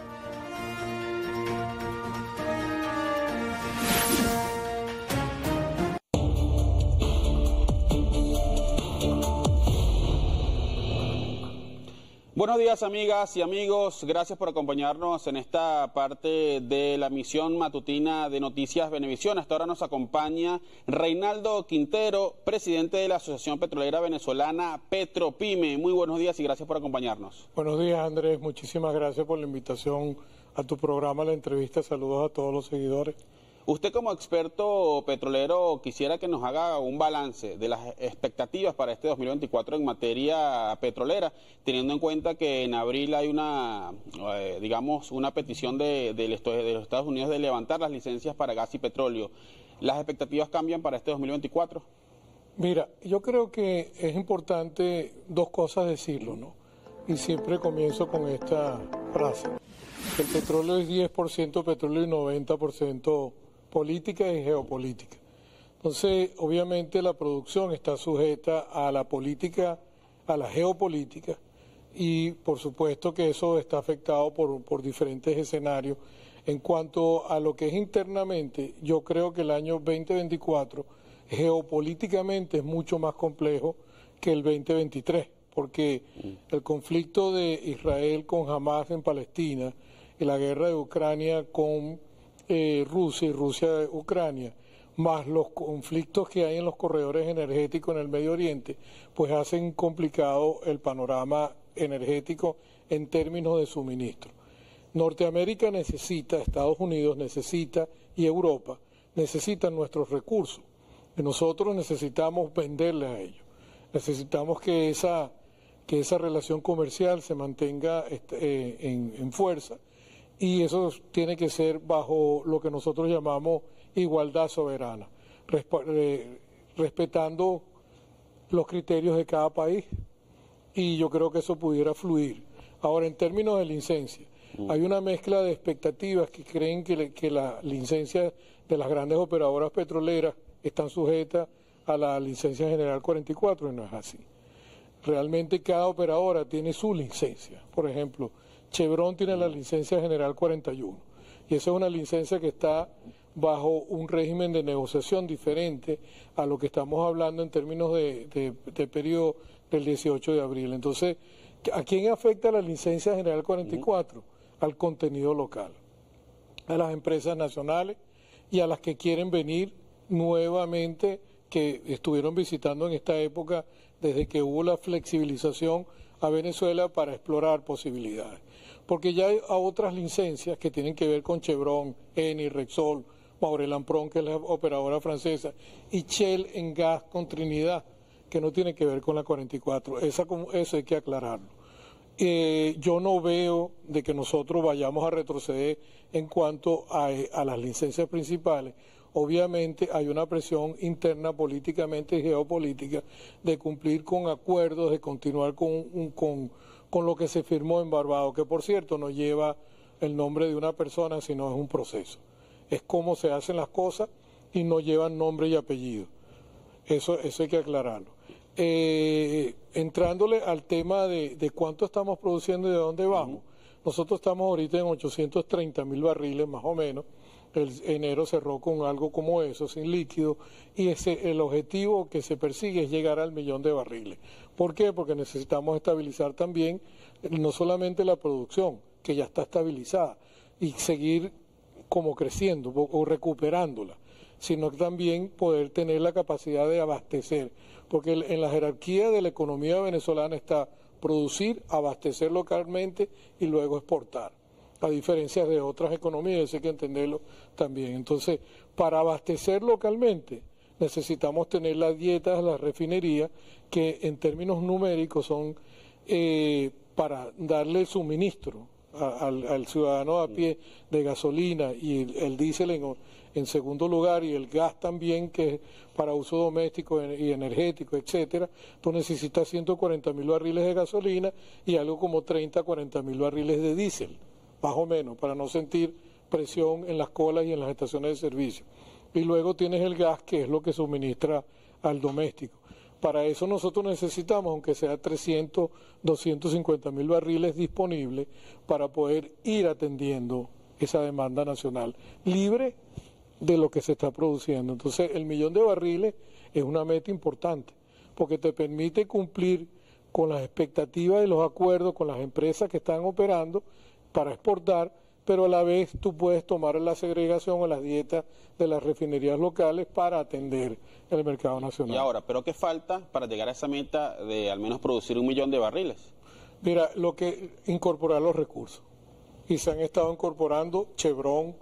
Buenos días, amigas y amigos, gracias por acompañarnos en esta parte de la misión matutina de Noticias Venevisión. Hasta ahora nos acompaña Reinaldo Quintero, presidente de la Asociación Petrolera Venezolana Petropime. Muy buenos días y gracias por acompañarnos. Buenos días, Andrés, muchísimas gracias por la invitación a tu programa, la entrevista. Saludos a todos los seguidores. Usted como experto petrolero quisiera que nos haga un balance de las expectativas para este dos mil veinticuatro en materia petrolera, teniendo en cuenta que en abril hay una, eh, digamos, una petición de, de, de los Estados Unidos de levantar las licencias para gas y petróleo. ¿Las expectativas cambian para este dos mil veinticuatro? Mira, yo creo que es importante dos cosas decirlo, ¿no? Y siempre comienzo con esta frase. El petróleo es diez por ciento petróleo y noventa por ciento política y geopolítica. Entonces, obviamente la producción está sujeta a la política, a la geopolítica, y por supuesto que eso está afectado por, por diferentes escenarios. En cuanto a lo que es internamente, yo creo que el año veinte veinticuatro geopolíticamente es mucho más complejo que el veinte veintitrés, porque el conflicto de Israel con Hamas en Palestina y la guerra de Ucrania con eh, Rusia y Rusia-Ucrania, más los conflictos que hay en los corredores energéticos en el Medio Oriente, pues hacen complicado el panorama energético en términos de suministro. Norteamérica necesita, Estados Unidos necesita y Europa necesitan nuestros recursos. Y nosotros necesitamos venderles a ellos. Necesitamos que esa, que esa relación comercial se mantenga eh, en, en fuerza, y eso tiene que ser bajo lo que nosotros llamamos igualdad soberana, respetando los criterios de cada país, y yo creo que eso pudiera fluir. Ahora, en términos de licencia, hay una mezcla de expectativas que creen que, le, que las licencias de las grandes operadoras petroleras están sujetas a la licencia general cuarenta y cuatro, y no es así. Realmente cada operadora tiene su licencia. Por ejemplo, Chevron tiene la licencia general cuarenta y uno, y esa es una licencia que está bajo un régimen de negociación diferente a lo que estamos hablando en términos de, de, de periodo del dieciocho de abril. Entonces, ¿a quién afecta la licencia general cuarenta y cuatro? Al contenido local, a las empresas nacionales y a las que quieren venir nuevamente, que estuvieron visitando en esta época desde que hubo la flexibilización a Venezuela para explorar posibilidades. Porque ya hay otras licencias que tienen que ver con Chevron, Eni, Repsol, Maurel-Ampron, que es la operadora francesa, y Shell en gas con Trinidad, que no tiene que ver con la cuarenta y cuatro. Esa, eso hay que aclararlo. Eh, yo no veo de que nosotros vayamos a retroceder en cuanto a, a las licencias principales. Obviamente hay una presión interna políticamente y geopolítica de cumplir con acuerdos, de continuar con, con, con lo que se firmó en Barbados, que por cierto no lleva el nombre de una persona, sino es un proceso. Es cómo se hacen las cosas y no llevan nombre y apellido. Eso, eso hay que aclararlo. Eh, entrándole al tema de, de cuánto estamos produciendo y de dónde vamos, nosotros estamos ahorita en ochocientos treinta mil barriles más o menos. El enero cerró con algo como eso, sin líquido, y ese, el objetivo que se persigue es llegar al millón de barriles. ¿Por qué? Porque necesitamos estabilizar también no solamente la producción, que ya está estabilizada, y seguir como creciendo o recuperándola, sino también poder tener la capacidad de abastecer, porque en la jerarquía de la economía venezolana está producir, abastecer localmente y luego exportar, a diferencia de otras economías, eso hay que entenderlo también. Entonces, para abastecer localmente necesitamos tener las dietas de la refinería, que en términos numéricos son eh, para darle suministro a, al, al ciudadano a pie de gasolina y el, el diésel en, en segundo lugar, y el gas también, que es para uso doméstico y energético, etcétera. Tú necesitas ciento cuarenta mil barriles de gasolina y algo como treinta, cuarenta mil barriles de diésel, más o menos, para no sentir presión en las colas y en las estaciones de servicio. Y luego tienes el gas, que es lo que suministra al doméstico. Para eso nosotros necesitamos, aunque sea trescientos, doscientos cincuenta mil barriles disponibles para poder ir atendiendo esa demanda nacional, libre de lo que se está produciendo. Entonces, el millón de barriles es una meta importante, porque te permite cumplir con las expectativas y los acuerdos con las empresas que están operando para exportar, pero a la vez tú puedes tomar la segregación o las dietas de las refinerías locales para atender el mercado nacional. Y ahora, ¿pero qué falta para llegar a esa meta de al menos producir un millón de barriles? Mira, lo que incorporar los recursos. Y se han estado incorporando Chevron,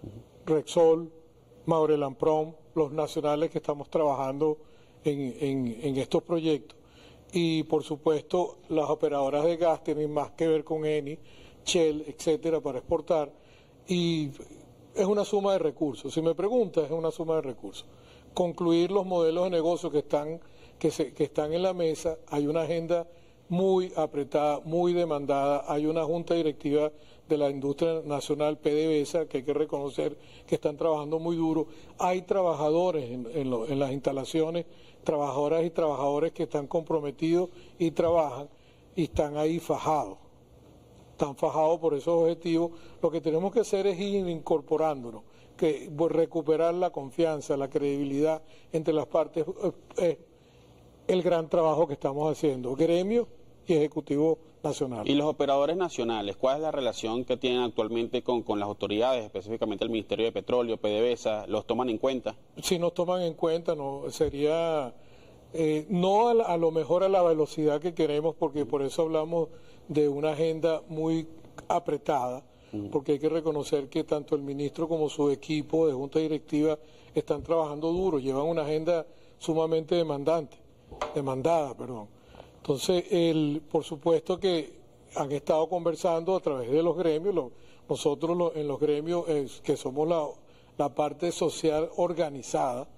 Repsol, Maurel-Ampron, los nacionales que estamos trabajando en, en, en estos proyectos. Y por supuesto, las operadoras de gas tienen más que ver con Eni, Shell, etcétera, para exportar, y es una suma de recursos. Si me preguntas, es una suma de recursos. Concluir los modelos de negocio que están, que se, que están en la mesa. Hay una agenda muy apretada, muy demandada. Hay una junta directiva de la industria nacional, PDVSA, que hay que reconocer que están trabajando muy duro. Hay trabajadores en, en, lo, en las instalaciones, trabajadoras y trabajadores que están comprometidos y trabajan y están ahí fajados. Están fajados por esos objetivos. Lo que tenemos que hacer es ir incorporándonos, que recuperar la confianza, la credibilidad entre las partes. Es el gran trabajo que estamos haciendo, gremio y ejecutivo nacional. ¿Y los operadores nacionales, cuál es la relación que tienen actualmente con, con las autoridades, específicamente el Ministerio de Petróleo, PDVSA? ¿Los toman en cuenta? Si nos toman en cuenta, no sería eh, no a, la, a lo mejor a la velocidad que queremos, porque por eso hablamos de una agenda muy apretada, porque hay que reconocer que tanto el ministro como su equipo de junta directiva están trabajando duro, llevan una agenda sumamente demandante, demandada, perdón. Entonces, el, por supuesto que han estado conversando a través de los gremios, lo, nosotros lo, en los gremios eh, que somos la, la parte social organizada,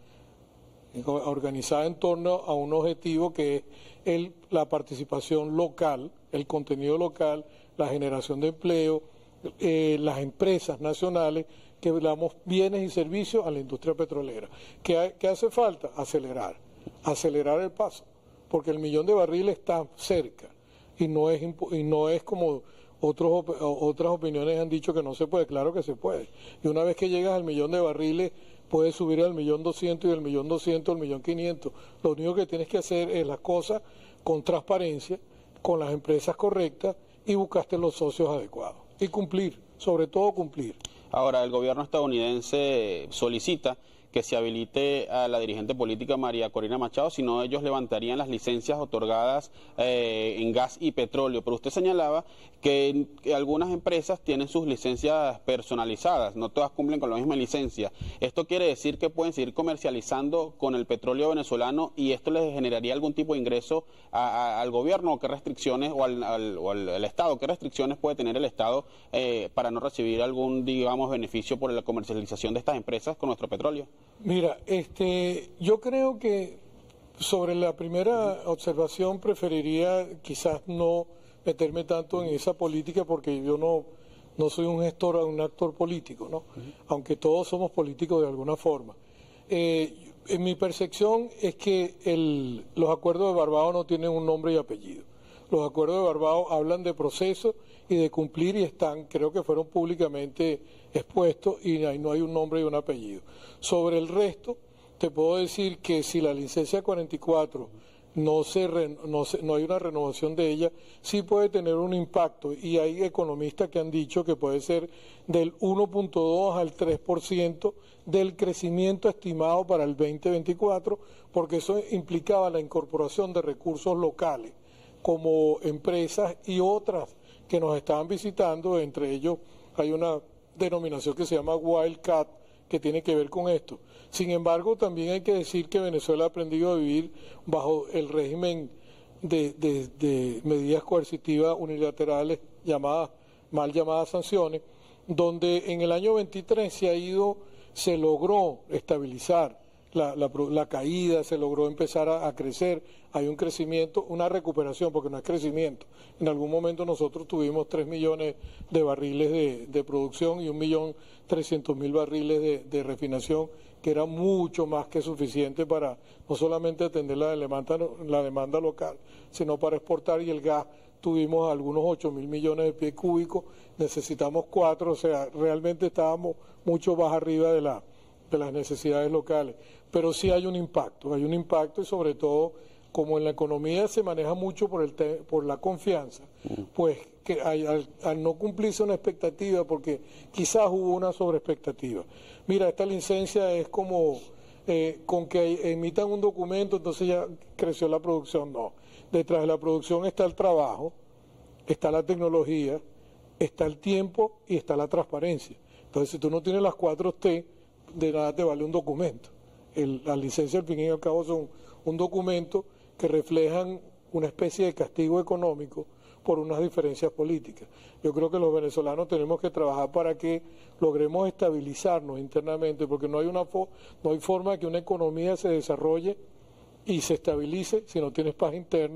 organizada en torno a un objetivo que es el, la participación local, el contenido local, la generación de empleo, eh, las empresas nacionales que damos bienes y servicios a la industria petrolera. ¿Qué, qué hace falta? Acelerar, acelerar el paso, porque el millón de barriles está cerca y no es, y no es como otros, otras opiniones han dicho que no se puede. Claro que se puede. Y una vez que llegas al millón de barriles, puedes subir al millón doscientos y del millón doscientos al millón quinientos. Lo único que tienes que hacer es las cosas con transparencia, con las empresas correctas y buscaste los socios adecuados. Y cumplir, sobre todo cumplir. Ahora, el gobierno estadounidense solicita que se habilite a la dirigente política María Corina Machado, si no ellos levantarían las licencias otorgadas eh, en gas y petróleo. Pero usted señalaba que, que algunas empresas tienen sus licencias personalizadas, no todas cumplen con la misma licencia. Esto quiere decir que pueden seguir comercializando con el petróleo venezolano y esto les generaría algún tipo de ingreso a, a, al gobierno, o qué restricciones, o al, al, o al, al Estado, qué restricciones puede tener el Estado eh, para no recibir algún, digamos, beneficio por la comercialización de estas empresas con nuestro petróleo. Mira, este, yo creo que sobre la primera observación preferiría quizás no meterme tanto en esa política porque yo no, no soy un gestor, un actor político, ¿no? Uh-huh. Aunque todos somos políticos de alguna forma. Eh, en mi percepción es que el, los acuerdos de Barbados no tienen un nombre y apellido. Los acuerdos de Barbados hablan de proceso y de cumplir y están, creo que fueron públicamente expuestos y ahí no hay un nombre y un apellido. Sobre el resto, te puedo decir que si la licencia cuarenta y cuatro no, se re, no, se, no hay una renovación de ella, sí puede tener un impacto y hay economistas que han dicho que puede ser del uno punto dos al tres por ciento del crecimiento estimado para el veinte veinticuatro, porque eso implicaba la incorporación de recursos locales como empresas y otras que nos estaban visitando, entre ellos hay una denominación que se llama Wildcat, que tiene que ver con esto. Sin embargo, también hay que decir que Venezuela ha aprendido a vivir bajo el régimen de, de, de medidas coercitivas unilaterales, llamadas, mal llamadas sanciones, donde en el año veintitrés se ha ido, se logró estabilizar la, la, la caída, se logró empezar a, a crecer, hay un crecimiento, una recuperación, porque no es crecimiento. En algún momento nosotros tuvimos tres millones de barriles de, de producción y un millón trescientos mil barriles de, de refinación, que era mucho más que suficiente para no solamente atender la demanda, la demanda local, sino para exportar, y el gas tuvimos algunos ocho mil millones de pies cúbicos, necesitamos cuatro, o sea, realmente estábamos mucho más arriba de, la, de las necesidades locales. Pero sí hay un impacto, hay un impacto y sobre todo, como en la economía se maneja mucho por, el te, por la confianza, pues que hay, al, al no cumplirse una expectativa, porque quizás hubo una sobreexpectativa. Mira, esta licencia es como eh, con que emitan un documento, entonces ya creció la producción. No, detrás de la producción está el trabajo, está la tecnología, está el tiempo y está la transparencia. Entonces, si tú no tienes las cuatro T, de nada te vale un documento. El, las licencias, al fin y al cabo, son un documento que reflejan una especie de castigo económico por unas diferencias políticas. Yo creo que los venezolanos tenemos que trabajar para que logremos estabilizarnos internamente, porque no hay, una fo no hay forma de que una economía se desarrolle y se estabilice si no tienes paz interna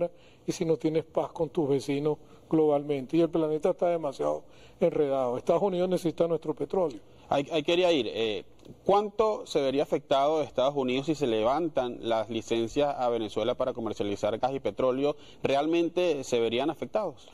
y si no tienes paz con tus vecinos globalmente. Y el planeta está demasiado enredado. Estados Unidos necesita nuestro petróleo. Ahí, ahí quería ir. Eh, ¿Cuánto se vería afectado Estados Unidos si se levantan las licencias a Venezuela para comercializar gas y petróleo? ¿Realmente se verían afectados?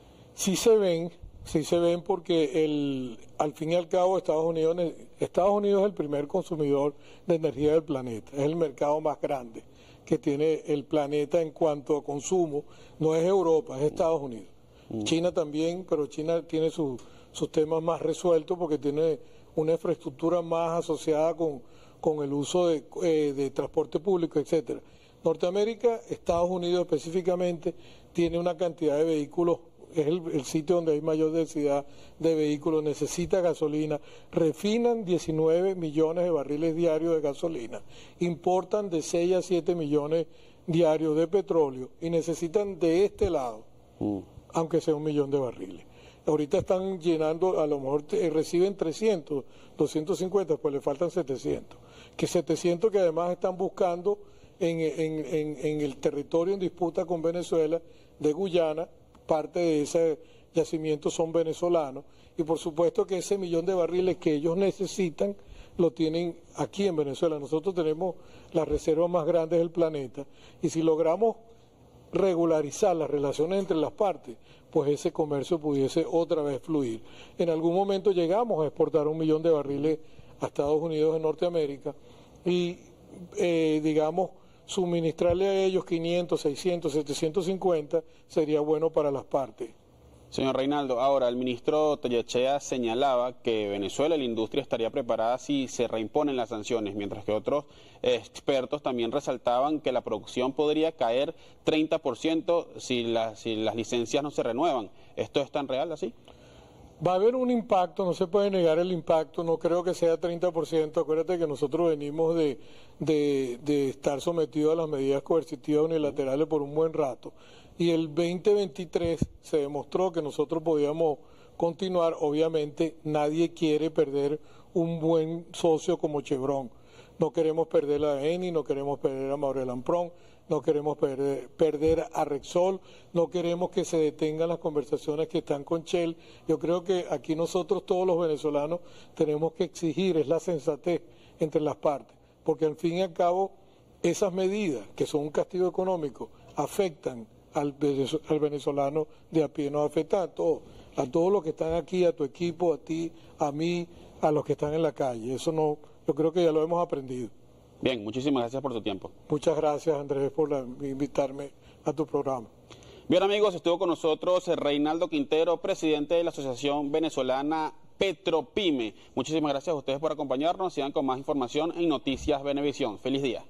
Sí se ven, sí se ven porque el, al fin y al cabo Estados Unidos, Estados Unidos es el primer consumidor de energía del planeta, es el mercado más grande que tiene el planeta en cuanto a consumo, no es Europa, es Estados Unidos. Mm. China también, pero China tiene su, sus temas más resueltos porque tiene una infraestructura más asociada con, con el uso de, eh, de transporte público, etcétera. Norteamérica, Estados Unidos específicamente, tiene una cantidad de vehículos, es el, el sitio donde hay mayor densidad de vehículos, necesita gasolina, refinan diecinueve millones de barriles diarios de gasolina, importan de seis a siete millones diarios de petróleo y necesitan de este lado, mm. aunque sea un millón de barriles. Ahorita están llenando, a lo mejor te, reciben trescientos, doscientos cincuenta, pues le faltan setecientos. Que setecientos que además están buscando en, en, en, en el territorio en disputa con Venezuela de Guyana, parte de ese yacimiento son venezolanos, y por supuesto que ese millón de barriles que ellos necesitan lo tienen aquí en Venezuela. Nosotros tenemos las reservas más grandes del planeta, y si logramos regularizar las relaciones entre las partes, pues ese comercio pudiese otra vez fluir. En algún momento llegamos a exportar un millón de barriles a Estados Unidos de Norteamérica y, eh, digamos, suministrarle a ellos quinientos, seiscientos, setecientos cincuenta sería bueno para las partes. Señor Reinaldo, ahora el ministro Tellechea señalaba que Venezuela y la industria estaría preparada si se reimponen las sanciones, mientras que otros expertos también resaltaban que la producción podría caer treinta por ciento si, la, si las licencias no se renuevan. ¿Esto es tan real así? Va a haber un impacto, no se puede negar el impacto, no creo que sea treinta por ciento. Acuérdate que nosotros venimos de, de, de estar sometidos a las medidas coercitivas unilaterales por un buen rato. Y el veinte veintitrés se demostró que nosotros podíamos continuar. Obviamente nadie quiere perder un buen socio como Chevron. No queremos perder a Eni, no queremos perder a Maurel Amprón, no queremos perder, perder a Repsol, no queremos que se detengan las conversaciones que están con Shell. Yo creo que aquí nosotros todos los venezolanos tenemos que exigir, es la sensatez entre las partes, porque al fin y al cabo esas medidas, que son un castigo económico, afectan al venezolano de a pie, nos afecta a todos, a todos los que están aquí, a tu equipo, a ti, a mí, a los que están en la calle. Eso no, yo creo que ya lo hemos aprendido. Bien, muchísimas gracias por tu tiempo. Muchas gracias, Andrés, por la, invitarme a tu programa. Bien, amigos, estuvo con nosotros Reinaldo Quintero, presidente de la Asociación Venezolana Petropyme. Muchísimas gracias a ustedes por acompañarnos. Sigan con más información en Noticias Venevisión. Feliz día.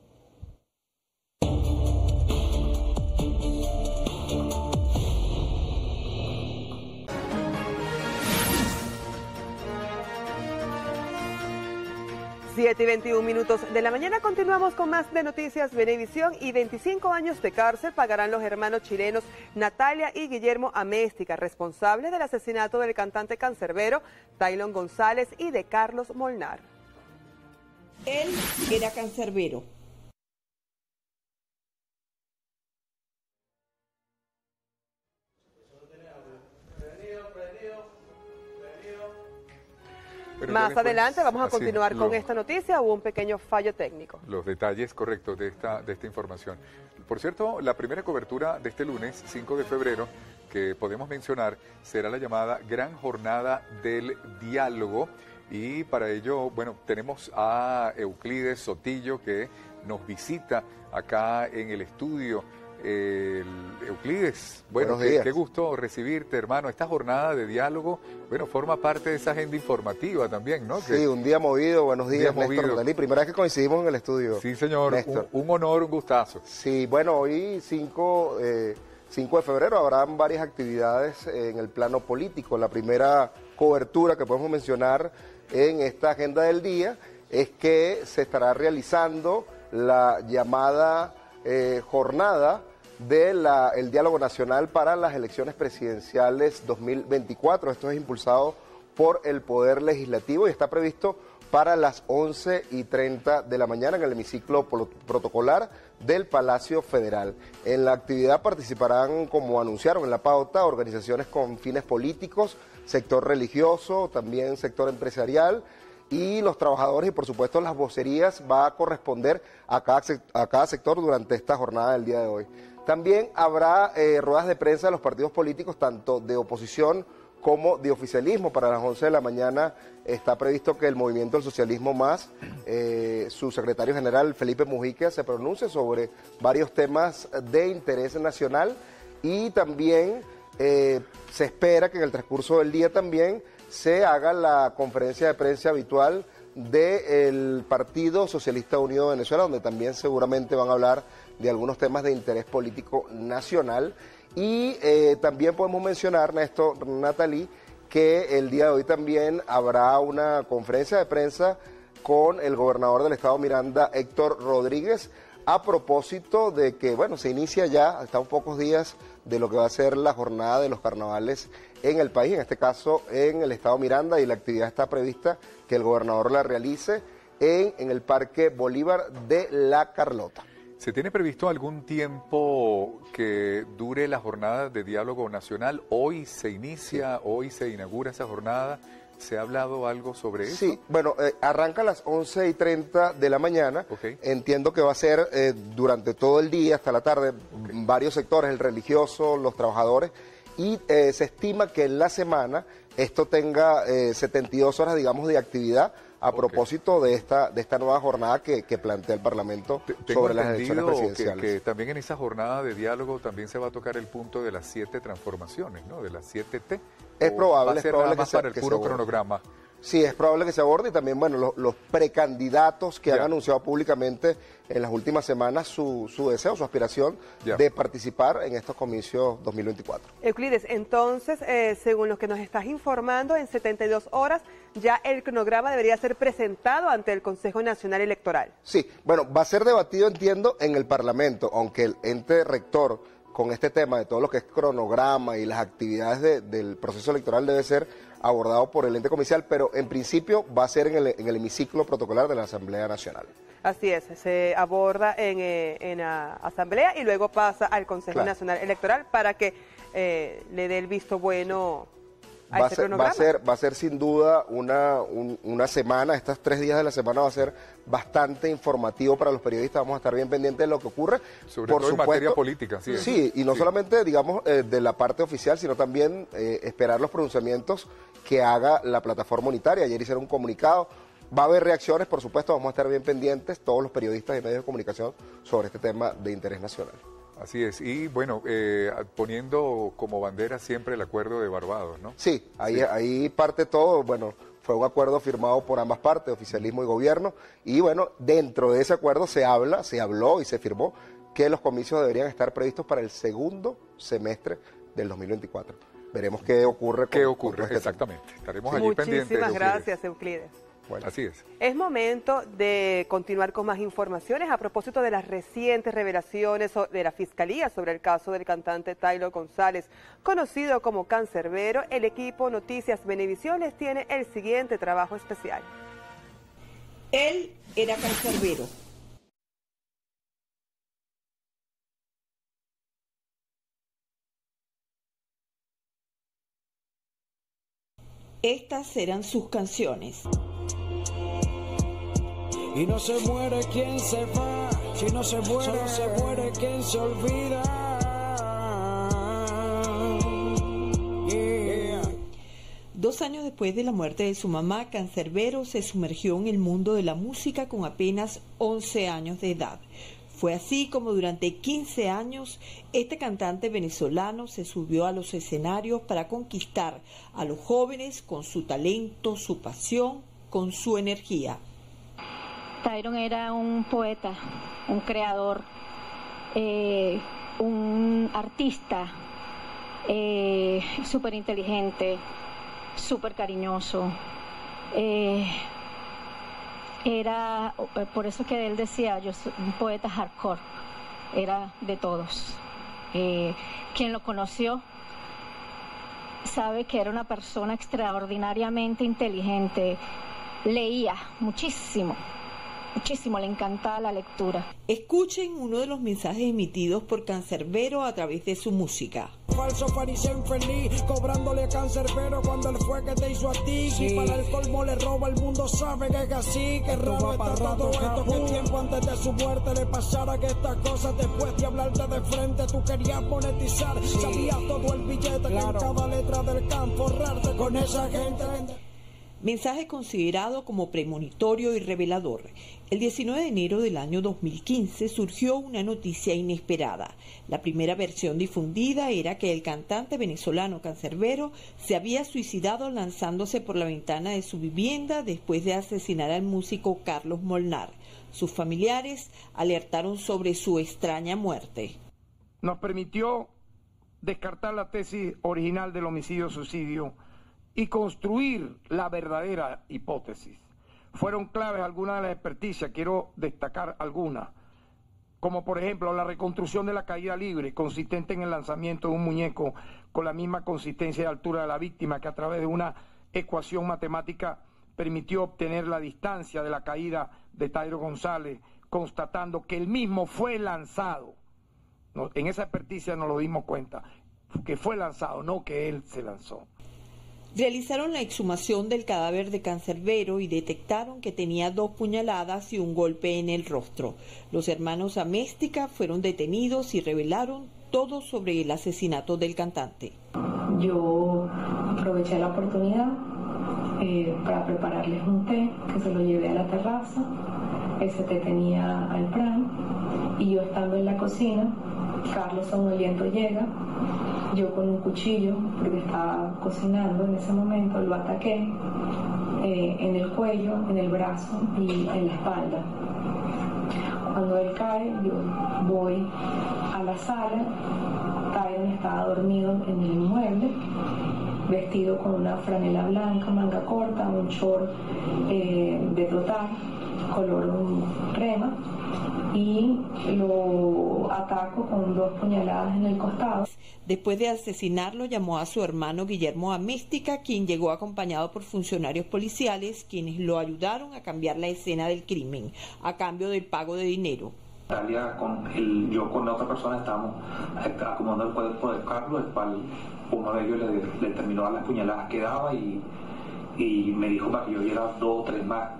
siete y veintiún minutos de la mañana, continuamos con más de Noticias Venevisión. Y veinticinco años de cárcel pagarán los hermanos chilenos Natalia y Guillermo Améstica, responsables del asesinato del cantante cancerbero Taylon González y de Carlos Molnar. Él era cancerbero. Bueno, más adelante vamos a continuar con esta noticia. Hubo un pequeño fallo técnico. Los detalles correctos de esta, de esta información. Por cierto, la primera cobertura de este lunes, cinco de febrero, que podemos mencionar, será la llamada Gran Jornada del Diálogo. Y para ello, bueno, tenemos a Euclides Sotillo, que nos visita acá en el estudio. Eh, Euclides, bueno, qué, qué gusto recibirte, hermano. Esta jornada de diálogo, bueno, forma parte de esa agenda informativa también, ¿no? Sí, que, un día movido. Buenos días, día Néstor Dalí. Primera vez que coincidimos en el estudio. Sí, señor, un, un honor, un gustazo. Sí, bueno, hoy cinco, eh, cinco de febrero habrán varias actividades en el plano político. La primera cobertura que podemos mencionar en esta agenda del día es que se estará realizando la llamada eh, jornada del diálogo nacional para las elecciones presidenciales dos mil veinticuatro. Esto es impulsado por el Poder Legislativo y está previsto para las once y treinta de la mañana en el hemiciclo protocolar del Palacio Federal. En la actividad participarán, como anunciaron en la pauta, organizaciones con fines políticos, sector religioso, también sector empresarial, y los trabajadores y por supuesto las vocerías va a corresponder a cada, a cada sector durante esta jornada del día de hoy. También habrá eh, ruedas de prensa de los partidos políticos, tanto de oposición como de oficialismo. Para las once de la mañana está previsto que el Movimiento del Socialismo Más, eh, su secretario general Felipe Mujica, se pronuncie sobre varios temas de interés nacional, y también eh, se espera que en el transcurso del día también se haga la conferencia de prensa habitual del Partido Socialista Unido de Venezuela, donde también seguramente van a hablar de algunos temas de interés político nacional. Y eh, también podemos mencionar, Néstor, Natalie, que el día de hoy también habrá una conferencia de prensa con el gobernador del estado Miranda, Héctor Rodríguez, a propósito de que, bueno, se inicia ya, están pocos días de lo que va a ser la jornada de los carnavales en el país, en este caso en el estado Miranda, y la actividad está prevista que el gobernador la realice en, en el Parque Bolívar de La Carlota. ¿Se tiene previsto algún tiempo que dure la jornada de diálogo nacional? ¿Hoy se inicia, sí. hoy se inaugura esa jornada? ¿Se ha hablado algo sobre eso? Sí, bueno, eh, arranca a las once y treinta de la mañana. Okay. Entiendo que va a ser eh, durante todo el día, hasta la tarde, okay. varios sectores, el religioso, los trabajadores, y eh, se estima que en la semana esto tenga eh, setenta y dos horas, digamos, de actividad, a propósito okay. de esta de esta nueva jornada que, que plantea el Parlamento Tengo sobre las elecciones presidenciales. Que, que también en esa jornada de diálogo también se va a tocar el punto de las siete transformaciones, ¿no? De las siete T. Es probable, es probable que, para el puro que cronograma. Sí, es probable que se aborde, y también, bueno, los, los precandidatos que ya. han anunciado públicamente en las últimas semanas su, su deseo, su aspiración ya. de participar en estos comicios dos mil veinticuatro. Euclides, entonces, eh, según lo que nos estás informando, en setenta y dos horas ya el cronograma debería ser presentado ante el Consejo Nacional Electoral. Sí, bueno, va a ser debatido, entiendo, en el Parlamento, aunque el ente rector con este tema de todo lo que es cronograma y las actividades de, del proceso electoral debe ser abordado por el ente comicial, pero en principio va a ser en el, en el hemiciclo protocolar de la Asamblea Nacional. Así es, se aborda en, eh, en la Asamblea y luego pasa al Consejo claro. Nacional Electoral para que eh, le dé el visto bueno a va ese ser, cronograma. Va a ser, va a ser sin duda una, un, una semana, estos tres días de la semana va a ser bastante informativo para los periodistas, vamos a estar bien pendientes de lo que ocurre. Sobre Por todo supuesto, en materia política. Sí, sí y no sí. solamente, digamos, eh, de la parte oficial, sino también eh, esperar los pronunciamientos que haga la plataforma unitaria. Ayer hicieron un comunicado, va a haber reacciones, por supuesto, vamos a estar bien pendientes, todos los periodistas y medios de comunicación, sobre este tema de interés nacional. Así es, y bueno, eh, poniendo como bandera siempre el acuerdo de Barbados, ¿no? Sí, ahí, sí. ahí parte todo, bueno, fue un acuerdo firmado por ambas partes, oficialismo y gobierno, y bueno, dentro de ese acuerdo se habla, se habló y se firmó que los comicios deberían estar previstos para el segundo semestre del dos mil veinticuatro. Veremos qué ocurre. ¿Qué con, ocurre? Con este Exactamente, tema. Estaremos allí pendientes. Muchísimas gracias, Euclides. Bueno, así es. Es momento de continuar con más informaciones a propósito de las recientes revelaciones de la Fiscalía sobre el caso del cantante Taylor González, conocido como Cancerbero. El equipo Noticias Venevisión les tiene el siguiente trabajo especial. Él era cancerbero. Estas eran sus canciones. Y no se muere quien se va, si no se muere, solo se muere quien se olvida. Yeah. Dos años después de la muerte de su mamá, Cancerbero se sumergió en el mundo de la música con apenas once años de edad. Fue así como durante quince años este cantante venezolano se subió a los escenarios para conquistar a los jóvenes con su talento, su pasión, con su energía. Tyron era un poeta, un creador, eh, un artista, eh, súper inteligente, súper cariñoso. Eh, era, por eso que él decía, yo soy un poeta hardcore, era de todos. Eh, quien lo conoció sabe que era una persona extraordinariamente inteligente, leía muchísimo. Muchísimo, le encantaba la lectura. Escuchen uno de los mensajes emitidos por Canserbero a través de su música. Falso fariseo infeliz, cobrándole a Canserbero cuando él fue que te hizo a ti. Sí. Y para el colmo le roba, el mundo sabe que es así. Que raro está todo esto, que tiempo antes de su muerte le pasara que estas cosas después de hablarte de frente tú querías monetizar. Sí. Sabías todo el billete, claro, que en cada letra del campo forrarte con esa gente. Mensaje considerado como premonitorio y revelador. El diecinueve de enero del año dos mil quince surgió una noticia inesperada. La primera versión difundida era que el cantante venezolano Canserbero se había suicidado lanzándose por la ventana de su vivienda después de asesinar al músico Carlos Molnar. Sus familiares alertaron sobre su extraña muerte. Nos permitió descartar la tesis original del homicidio-suicidio y construir la verdadera hipótesis. Fueron claves algunas de las experticias, quiero destacar algunas, como por ejemplo la reconstrucción de la caída libre, consistente en el lanzamiento de un muñeco con la misma consistencia y altura de la víctima, que a través de una ecuación matemática permitió obtener la distancia de la caída de Tairo González, constatando que el mismo fue lanzado. En esa experticia nos lo dimos cuenta, que fue lanzado, no que él se lanzó. Realizaron la exhumación del cadáver de Canserbero y detectaron que tenía dos puñaladas y un golpe en el rostro. Los hermanos Améstica fueron detenidos y revelaron todo sobre el asesinato del cantante. Yo aproveché la oportunidad eh, para prepararles un té, que se lo llevé a la terraza. Ese té tenía alpran y yo estando en la cocina, Carlos Somnoliento llega. Yo con un cuchillo, porque estaba cocinando en ese momento, lo ataqué eh, en el cuello, en el brazo y en la espalda. Cuando él cae, yo voy a la sala. Tyron estaba dormido en el inmueble, vestido con una franela blanca, manga corta, un short eh, de trotar, color crema, y lo ataco con dos puñaladas en el costado. Después de asesinarlo, llamó a su hermano Guillermo Améstica, quien llegó acompañado por funcionarios policiales, quienes lo ayudaron a cambiar la escena del crimen, a cambio del pago de dinero. Italia, con el, yo con la otra persona estábamos acomodando el cuerpo de Carlos, el cual uno de ellos le, le terminó a las puñaladas que daba y, y me dijo para que yo diera dos o tres más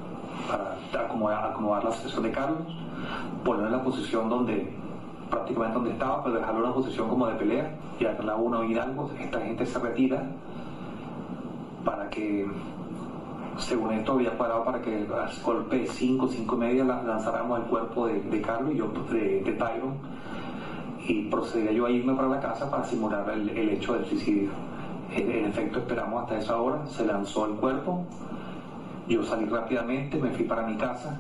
para acomodar, acomodar la situación de Carlos, ponerlo en la posición donde prácticamente donde estaba, pero dejarlo en una posición como de pelea, y a la uno Hidalgo, esta gente se retira para que, según esto había parado para que al golpe de cinco, cinco y media lanzáramos el cuerpo de, de Carlos y yo de, de Tyron, y procedía yo a irme para la casa para simular el, el hecho del suicidio. En, en efecto esperamos hasta esa hora, se lanzó el cuerpo, yo salí rápidamente, me fui para mi casa,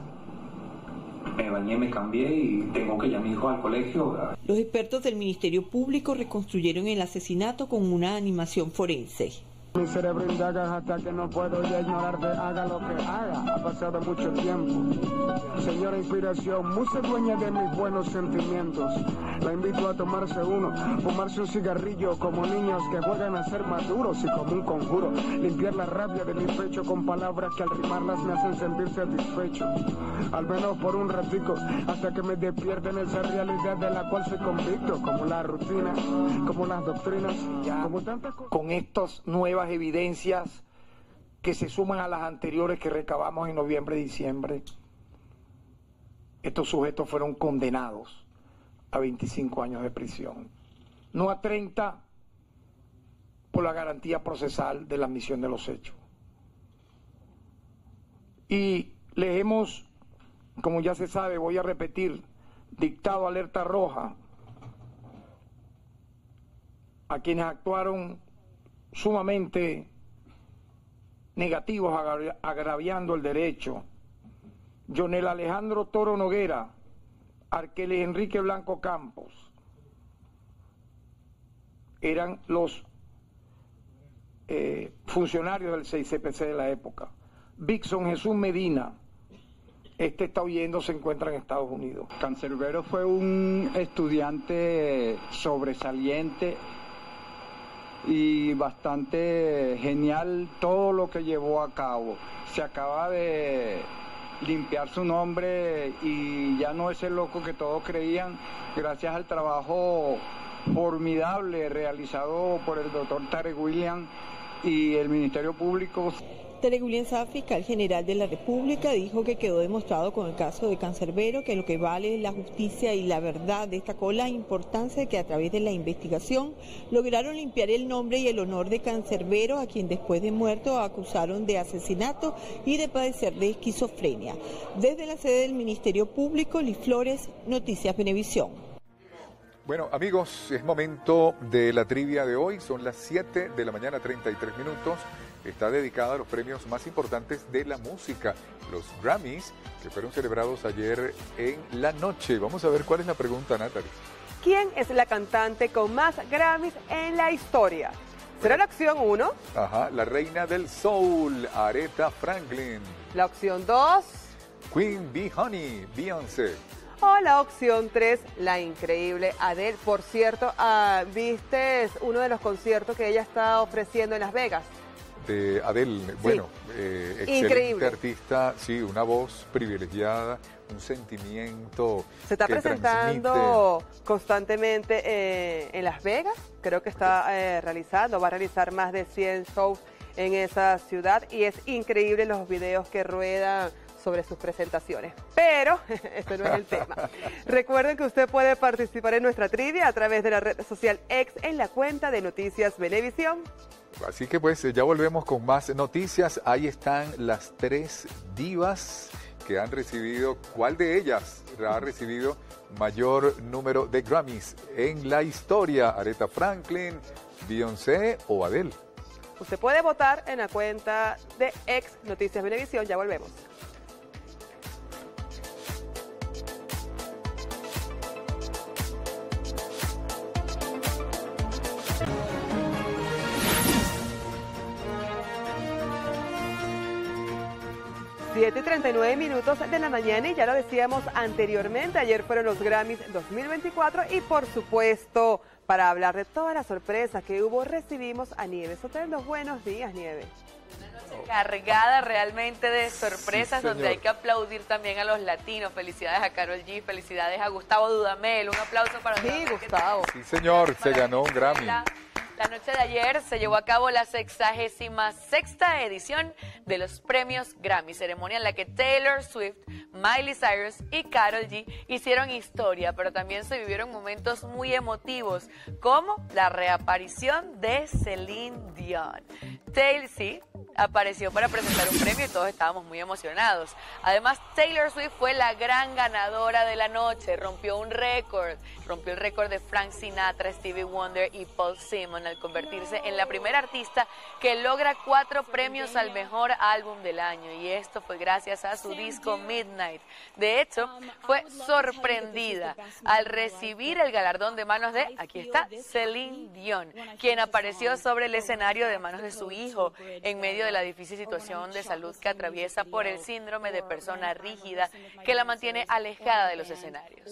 me bañé, me cambié y tengo que ir a mi hijo al colegio. Los expertos del Ministerio Público reconstruyeron el asesinato con una animación forense. Mi cerebro indaga hasta que no puedo ya ignorarte, haga lo que haga, ha pasado mucho tiempo. Señora inspiración, muy se dueña de mis buenos sentimientos. La invito a tomarse uno, fumarse un cigarrillo como niños que juegan a ser maduros y como un conjuro. Limpiar la rabia de mi pecho con palabras que al rimarlas me hacen sentir satisfecho. Al menos por un ratico, hasta que me despierten esa realidad de la cual soy convicto, como la rutina, como las doctrinas, como tantas cosas. Con estas nuevas evidencias que se suman a las anteriores que recabamos en noviembre y diciembre, estos sujetos fueron condenados a veinticinco años de prisión, no a treinta por la garantía procesal de la admisión de los hechos. Y les hemos, como ya se sabe, voy a repetir, dictado alerta roja a quienes actuaron sumamente negativos, agraviando el derecho. Jonel Alejandro Toro Noguera, Arqueles Enrique Blanco Campos, eran los eh, funcionarios del seis C P C de la época. Vixon Jesús Medina, este está huyendo, se encuentra en Estados Unidos. Canserbero fue un estudiante sobresaliente, y bastante genial todo lo que llevó a cabo. Se acaba de limpiar su nombre y ya no es el loco que todos creían, gracias al trabajo formidable realizado por el doctor Tarek William y el Ministerio Público. Tarek William Saab, fiscal general de la República, dijo que quedó demostrado con el caso de Cancerbero que lo que vale es la justicia y la verdad. Destacó la importancia de que a través de la investigación lograron limpiar el nombre y el honor de Cancerbero, a quien después de muerto acusaron de asesinato y de padecer de esquizofrenia. Desde la sede del Ministerio Público, Liz Flores, Noticias Venevisión. Bueno, amigos, es momento de la trivia de hoy. Son las siete de la mañana, treinta y tres minutos. Está dedicada a los premios más importantes de la música, los Grammys, que fueron celebrados ayer en la noche. Vamos a ver cuál es la pregunta, Natalie. ¿Quién es la cantante con más Grammys en la historia? ¿Será la opción uno? Ajá, la reina del soul, Aretha Franklin. La opción dos. Queen Bee Honey, Beyoncé. O la opción tres, la increíble Adele. Por cierto, uh, ¿viste uno de los conciertos que ella está ofreciendo en Las Vegas? De Adele, sí. Bueno, eh, excelente increíble artista, sí, una voz privilegiada, un sentimiento. Se está que presentando transmite. constantemente eh, en Las Vegas, creo que está eh, realizando, va a realizar más de cien shows en esa ciudad y es increíble los videos que ruedan sobre sus presentaciones. Pero este no es el tema. Recuerden que usted puede participar en nuestra trivia a través de la red social X en la cuenta de Noticias Venevisión. Así que pues ya volvemos con más noticias. Ahí están las tres divas que han recibido, ¿cuál de ellas ha recibido mayor número de Grammys en la historia? ¿Aretha Franklin, Beyoncé o Adele? Usted puede votar en la cuenta de X Noticias Venevisión. Ya volvemos. siete y treinta y nueve minutos de la mañana y ya lo decíamos anteriormente, ayer fueron los Grammys dos mil veinticuatro y por supuesto, para hablar de todas las sorpresas que hubo, recibimos a Nieves Sotelo. Buenos días, Nieves. Una noche cargada realmente de sorpresas, sí, donde hay que aplaudir también a los latinos. Felicidades a Karol G, felicidades a Gustavo Dudamel, un aplauso para sí, Gustavo. Sí, señor, se ganó un Grammy. La noche de ayer se llevó a cabo la sexagésima sexta edición de los premios Grammy, ceremonia en la que Taylor Swift, Miley Cyrus y Karol G hicieron historia, pero también se vivieron momentos muy emotivos, como la reaparición de Celine Dion. Taylor sí apareció para presentar un premio y todos estábamos muy emocionados. Además, Taylor Swift fue la gran ganadora de la noche, rompió un récord, rompió el récord de Frank Sinatra, Stevie Wonder y Paul Simon al convertirse en la primera artista que logra cuatro premios al mejor álbum del año, y esto fue gracias a su disco Midnight. De hecho, fue sorprendida al recibir el galardón de manos de, aquí está, Celine Dion, quien apareció sobre el escenario de manos de su hijo en medio de la difícil situación de salud que atraviesa por el síndrome de persona rígida que la mantiene alejada de los escenarios.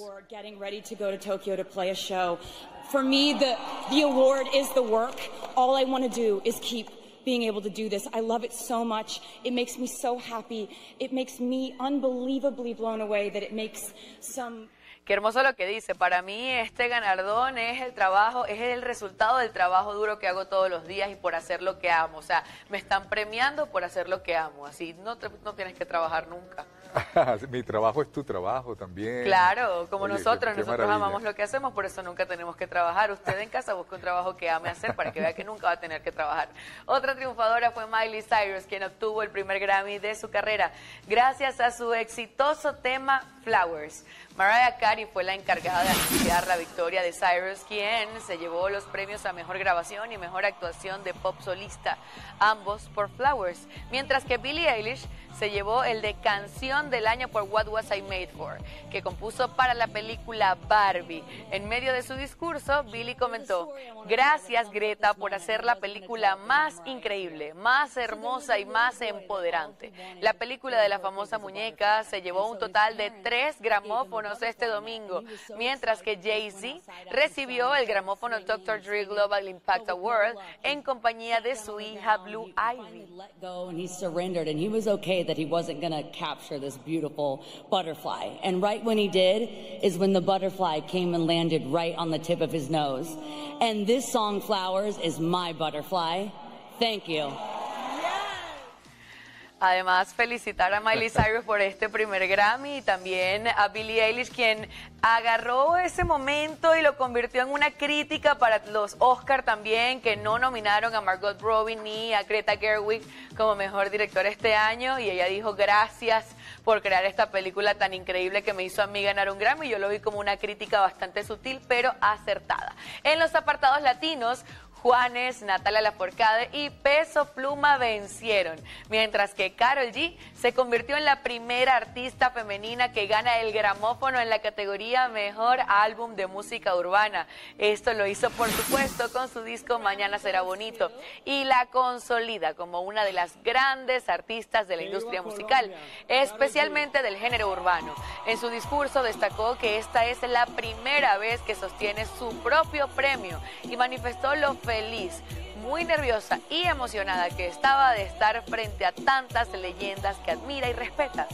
For me, the, the award is the work. All I want to do is keep being able to do this. I love it so much. It makes me so happy. It makes me unbelievably blown away that it makes some... Qué hermoso lo que dice. Para mí este galardón es el trabajo, es el resultado del trabajo duro que hago todos los días y por hacer lo que amo. O sea, me están premiando por hacer lo que amo. Así no, te, no tienes que trabajar nunca. Mi trabajo es tu trabajo también. Claro, como Oye, nosotros, qué, qué nosotros maravilla. amamos lo que hacemos, por eso nunca tenemos que trabajar. Usted en casa busca un trabajo que ame hacer para que vea que nunca va a tener que trabajar. Otra triunfadora fue Miley Cyrus, quien obtuvo el primer Grammy de su carrera gracias a su exitoso tema Flowers. Mariah Carey fue la encargada de anunciar la victoria de Cyrus, quien se llevó los premios a Mejor Grabación y Mejor Actuación de Pop Solista, ambos por Flowers, mientras que Billie Eilish se llevó el de Canción del Año por What Was I Made For, que compuso para la película Barbie. En medio de su discurso, Billie comentó: gracias, Greta, por hacer la película más increíble, más hermosa y más empoderante. La película de la famosa muñeca se llevó un total de tres gramófonos gramófonos este domingo, mientras que Jay-Z recibió el gramófono doctor Dre Global Impact Award en compañía de su hija Blue Ivy. And he surrendered, and he was okay that he wasn't going to capture this beautiful butterfly. And right when he did is when the butterfly came and landed right on the tip of his nose. And this song, Flowers, is my butterfly. Thank you. Además, felicitar a Miley Cyrus por este primer Grammy y también a Billie Eilish, quien agarró ese momento y lo convirtió en una crítica para los Oscar también, que no nominaron a Margot Robbie ni a Greta Gerwig como mejor director este año, y ella dijo gracias por crear esta película tan increíble que me hizo a mí ganar un Grammy. Yo lo vi como una crítica bastante sutil, pero acertada. En los apartados latinos, Juanes, Natalia Lafourcade y Peso Pluma vencieron, mientras que Karol G se convirtió en la primera artista femenina que gana el gramófono en la categoría Mejor Álbum de Música Urbana. Esto lo hizo, por supuesto, con su disco Mañana Será Bonito, y la consolida como una de las grandes artistas de la industria musical, especialmente del género urbano. En su discurso destacó que esta es la primera vez que sostiene su propio premio y manifestó lo feliz, muy nerviosa y emocionada que estaba de estar frente a tantas leyendas que admira y respeta.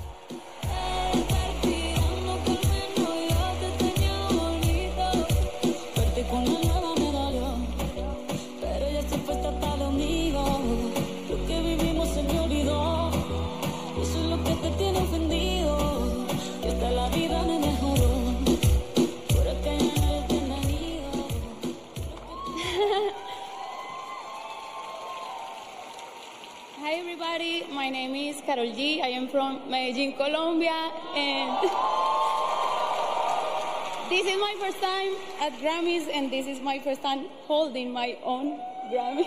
Hi everybody, my name is Karol G. I am from Medellín, Colombia, and this is my first time at Grammys, and this is my first time holding my own Grammy.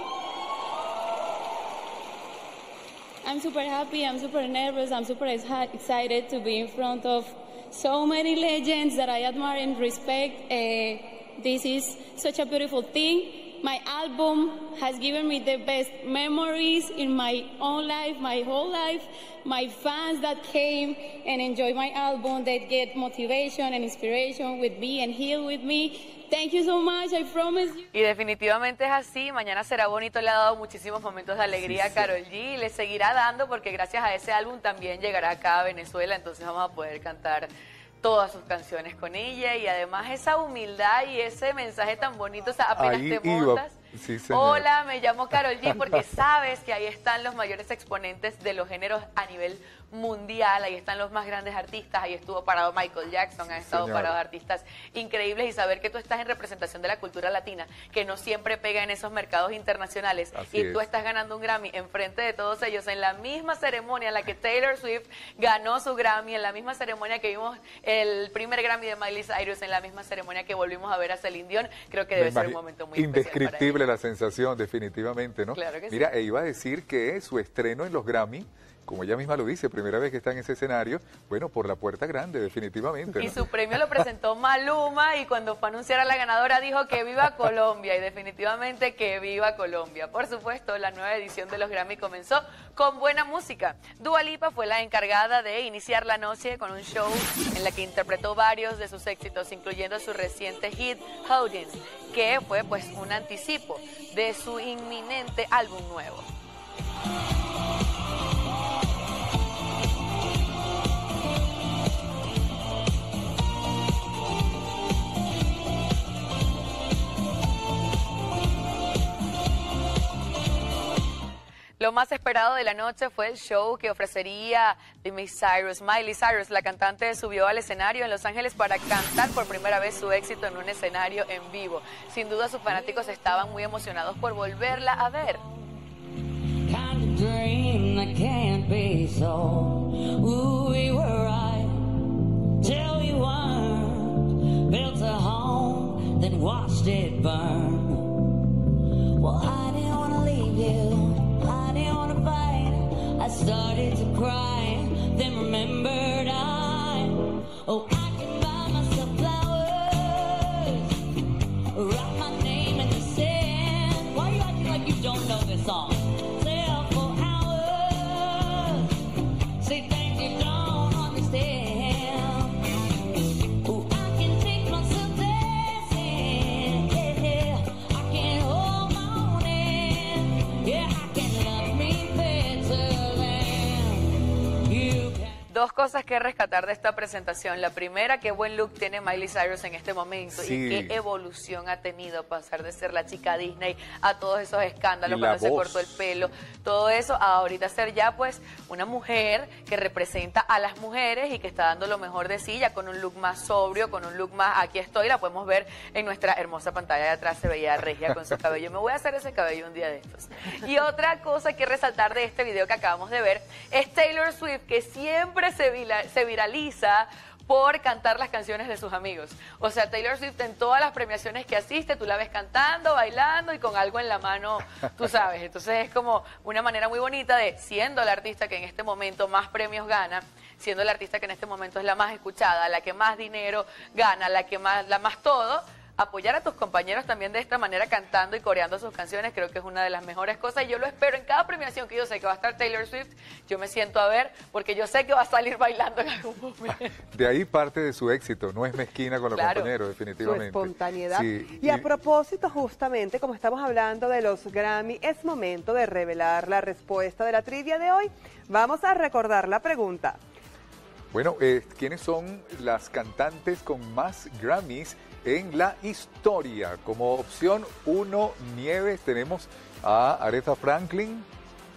I'm super happy, I'm super nervous, I'm super excited to be in front of so many legends that I admire and respect. Uh, this is such a beautiful thing. My album has given me the best memories in my own life, my whole life. My fans that came and enjoy my album, they get motivation and inspiration with me and heal with me. Thank you so much, I promise you. Y definitivamente es así. Mañana Será Bonito le ha dado muchísimos momentos de alegría sí, a Karol G, y le seguirá dando porque gracias a ese álbum también llegará acá a Venezuela, entonces vamos a poder cantar todas sus canciones con ella, y además esa humildad y ese mensaje tan bonito, o sea, apenas ahí te montas. Sí, hola, me llamo Karol G, porque sabes que ahí están los mayores exponentes de los géneros a nivel mundial, ahí están los más grandes artistas, ahí estuvo parado Michael Jackson, han estado Señora. parados artistas increíbles, y saber que tú estás en representación de la cultura latina, que no siempre pega en esos mercados internacionales, Así y es. tú estás ganando un Grammy enfrente de todos ellos, en la misma ceremonia en la que Taylor Swift ganó su Grammy, en la misma ceremonia que vimos el primer Grammy de Miley Cyrus, en la misma ceremonia que volvimos a ver a Celine Dion. Creo que debe ser un momento muy especial para indescriptible la sensación, definitivamente, ¿no? Claro que Mira, sí. e iba a decir que su estreno en los Grammy, como ella misma lo dice, primera vez que está en ese escenario, bueno, por la puerta grande, definitivamente, ¿no? Y su premio lo presentó Maluma, y cuando fue a anunciar a la ganadora dijo que viva Colombia, y definitivamente que viva Colombia. Por supuesto, la nueva edición de los Grammy comenzó con buena música. Dua Lipa fue la encargada de iniciar la noche con un show en la que interpretó varios de sus éxitos, incluyendo su reciente hit Houdin, que fue pues un anticipo de su inminente álbum nuevo. Lo más esperado de la noche fue el show que ofrecería Miley Cyrus. Miley Cyrus, la cantante, subió al escenario en Los Ángeles para cantar por primera vez su éxito en un escenario en vivo. Sin duda sus fanáticos estaban muy emocionados por volverla a ver. I started to cry, then remembered I, oh, I can buy myself flowers, write my name in the sand. Why are you acting like you don't know this song? Stay up for hours, say things you don't understand. dos cosas que rescatar de esta presentación. La primera, qué buen look tiene Miley Cyrus en este momento Sí. y qué evolución ha tenido pasar de ser la chica Disney a todos esos escándalos Y la cuando se voz. cortó el pelo, todo eso, a ahorita ser ya pues una mujer que representa a las mujeres y que está dando lo mejor de sí, ya con un look más sobrio, con un look más, aquí estoy, la podemos ver en nuestra hermosa pantalla de atrás, se veía regia con su cabello. Me voy a hacer ese cabello un día de estos. Y otra cosa que resaltar de este video que acabamos de ver es Taylor Swift, que siempre se, vira, se viraliza por cantar las canciones de sus amigos. O sea, Taylor Swift en todas las premiaciones que asiste, tú la ves cantando, bailando y con algo en la mano, tú sabes. Entonces es como una manera muy bonita de, siendo la artista que en este momento más premios gana, siendo la artista que en este momento es la más escuchada, la que más dinero gana, la que más, la más todo, apoyar a tus compañeros también de esta manera cantando y coreando sus canciones, creo que es una de las mejores cosas y yo lo espero en cada premiación que yo sé que va a estar Taylor Swift, yo me siento a ver porque yo sé que va a salir bailando en algún momento. De ahí parte de su éxito, no es mezquina con los Claro. compañeros, Su definitivamente. espontaneidad. Sí, Y a propósito, justamente, como estamos hablando de los Grammy, es momento de revelar la respuesta de la trivia de hoy. Vamos a recordar la pregunta. Bueno, eh, ¿quiénes son las cantantes con más Grammys en la historia? Como opción uno, Nieves, tenemos a Aretha Franklin.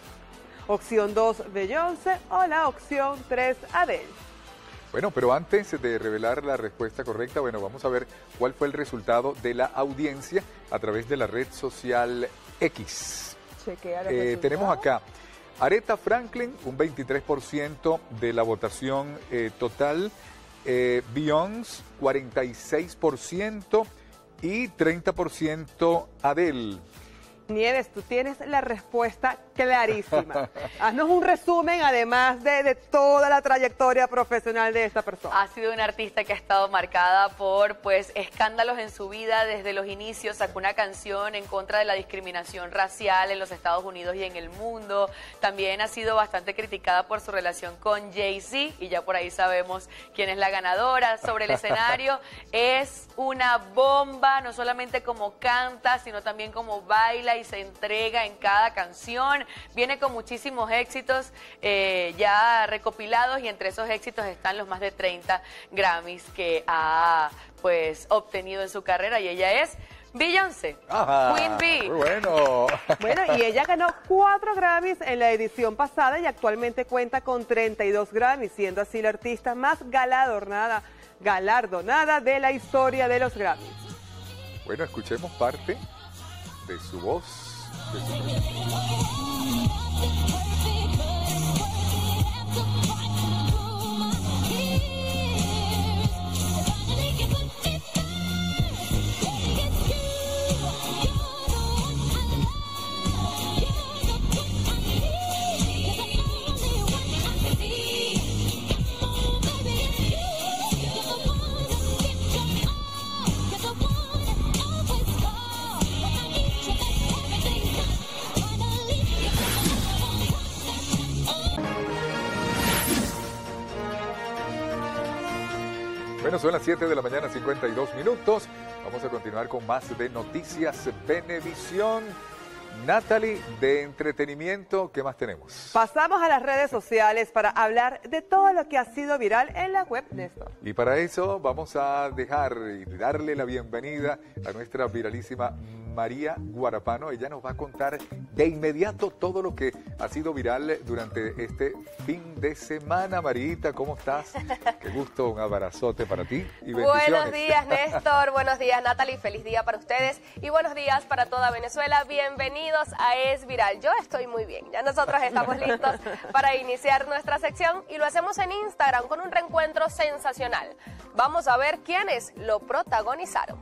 Opción dos, Beyoncé, o la opción tres, Adele. Bueno, pero antes de revelar la respuesta correcta, bueno, vamos a ver cuál fue el resultado de la audiencia a través de la red social X. Chequea los Eh, resultados. tenemos acá Aretha Franklin, un veintitrés por ciento de la votación eh, total, eh, Beyoncé, cuarenta y seis por ciento y treinta por ciento Adele. Nieves, tú tienes la respuesta clarísima. Haznos un resumen, además de, de toda la trayectoria profesional de esta persona. Ha sido una artista que ha estado marcada por pues escándalos en su vida desde los inicios. Sacó una canción en contra de la discriminación racial en los Estados Unidos y en el mundo. También ha sido bastante criticada por su relación con Jay-Z y ya por ahí sabemos quién es la ganadora. Sobre el escenario es una bomba, no solamente como canta, sino también como baila y se entrega en cada canción. Viene con muchísimos éxitos eh, ya recopilados y entre esos éxitos están los más de treinta Grammys que ha pues obtenido en su carrera y ella es Beyoncé, Ajá, Queen Bee. muy bueno. Bueno, y ella ganó cuatro Grammys en la edición pasada y actualmente cuenta con treinta y dos Grammys, siendo así la artista más galardonada, galardonada de la historia de los Grammys. Bueno, escuchemos parte de su voz. De su... Bueno, son las siete de la mañana, cincuenta y dos minutos. Vamos a continuar con más de Noticias Venevisión. Natalie, de entretenimiento, ¿qué más tenemos? Pasamos a las redes sociales para hablar de todo lo que ha sido viral en la web, Néstor. Y para eso vamos a dejar y darle la bienvenida a nuestra viralísima María Guarapano. Ella nos va a contar de inmediato todo lo que ha sido viral durante este fin de semana. Marita, ¿cómo estás? Qué gusto, un abrazote para ti y bendiciones. Buenos días, Néstor. Buenos días, Natalie. Feliz día para ustedes y buenos días para toda Venezuela. Bienvenidos a Es Viral. Yo estoy muy bien. Ya nosotros estamos listos para iniciar nuestra sección y lo hacemos en Instagram con un reencuentro sensacional. Vamos a ver quiénes lo protagonizaron.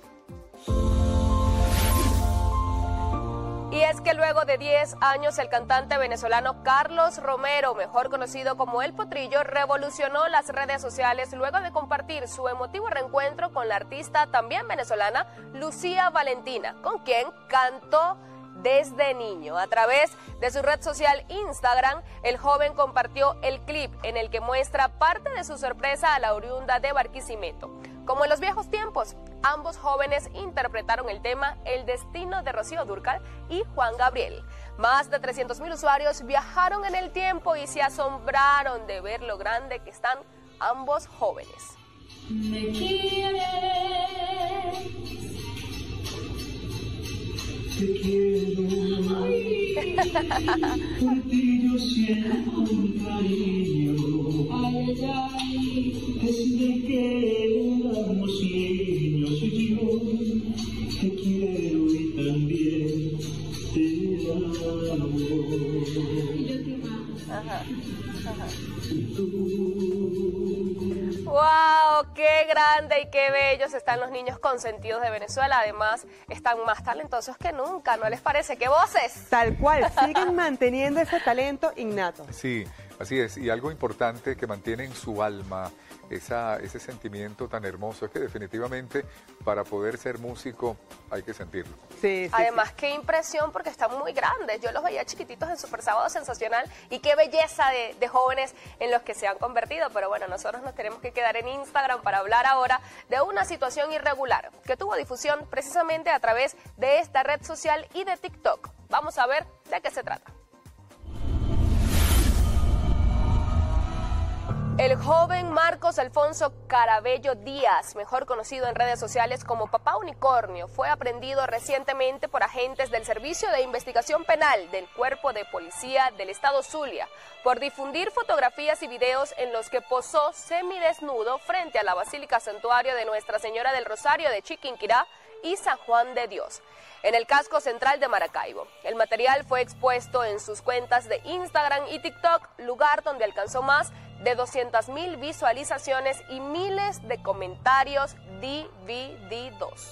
Y es que luego de diez años el cantante venezolano Carlos Romero, mejor conocido como El Potrillo, revolucionó las redes sociales luego de compartir su emotivo reencuentro con la artista también venezolana Lucía Valentina, con quien cantó desde niño. A través de su red social Instagram, el joven compartió el clip en el que muestra parte de su sorpresa a la oriunda de Barquisimeto. como en los viejos tiempos. Ambos jóvenes interpretaron el tema El destino de Rocío Dúrcal y Juan Gabriel. Más de trescientos mil usuarios viajaron en el tiempo y se asombraron de ver lo grande que están ambos jóvenes. Me quieres, te quiero, por ti yo siento un cariño, ay, ay, desde que éramos niños yo te quiero y también te amo. Ajá, ajá. ¡Wow! ¡Qué grande y qué bellos están los niños consentidos de Venezuela! Además, están más talentosos que nunca, ¿no les parece? ¡Qué voces! Tal cual, siguen manteniendo ese talento innato. Sí, así es. Y algo importante que mantiene en su alma esa, ese sentimiento tan hermoso es que definitivamente para poder ser músico hay que sentirlo. Sí, sí, Además, sí. qué impresión porque están muy grandes. Yo los veía chiquititos en Super Sábado Sensacional y qué belleza de, de jóvenes en los que se han convertido. Pero bueno, nosotros nos tenemos que quedar en Instagram para hablar ahora de una situación irregular que tuvo difusión precisamente a través de esta red social y de TikTok. Vamos a ver de qué se trata. El joven Marcos Alfonso Carabello Díaz, mejor conocido en redes sociales como Papá Unicornio, fue aprendido recientemente por agentes del Servicio de Investigación Penal del Cuerpo de Policía del Estado Zulia por difundir fotografías y videos en los que posó semidesnudo frente a la Basílica Santuario de Nuestra Señora del Rosario de Chiquinquirá y San Juan de Dios, en el casco central de Maracaibo. El material fue expuesto en sus cuentas de Instagram y TikTok, lugar donde alcanzó más de doscientas mil visualizaciones y miles de comentarios divididos.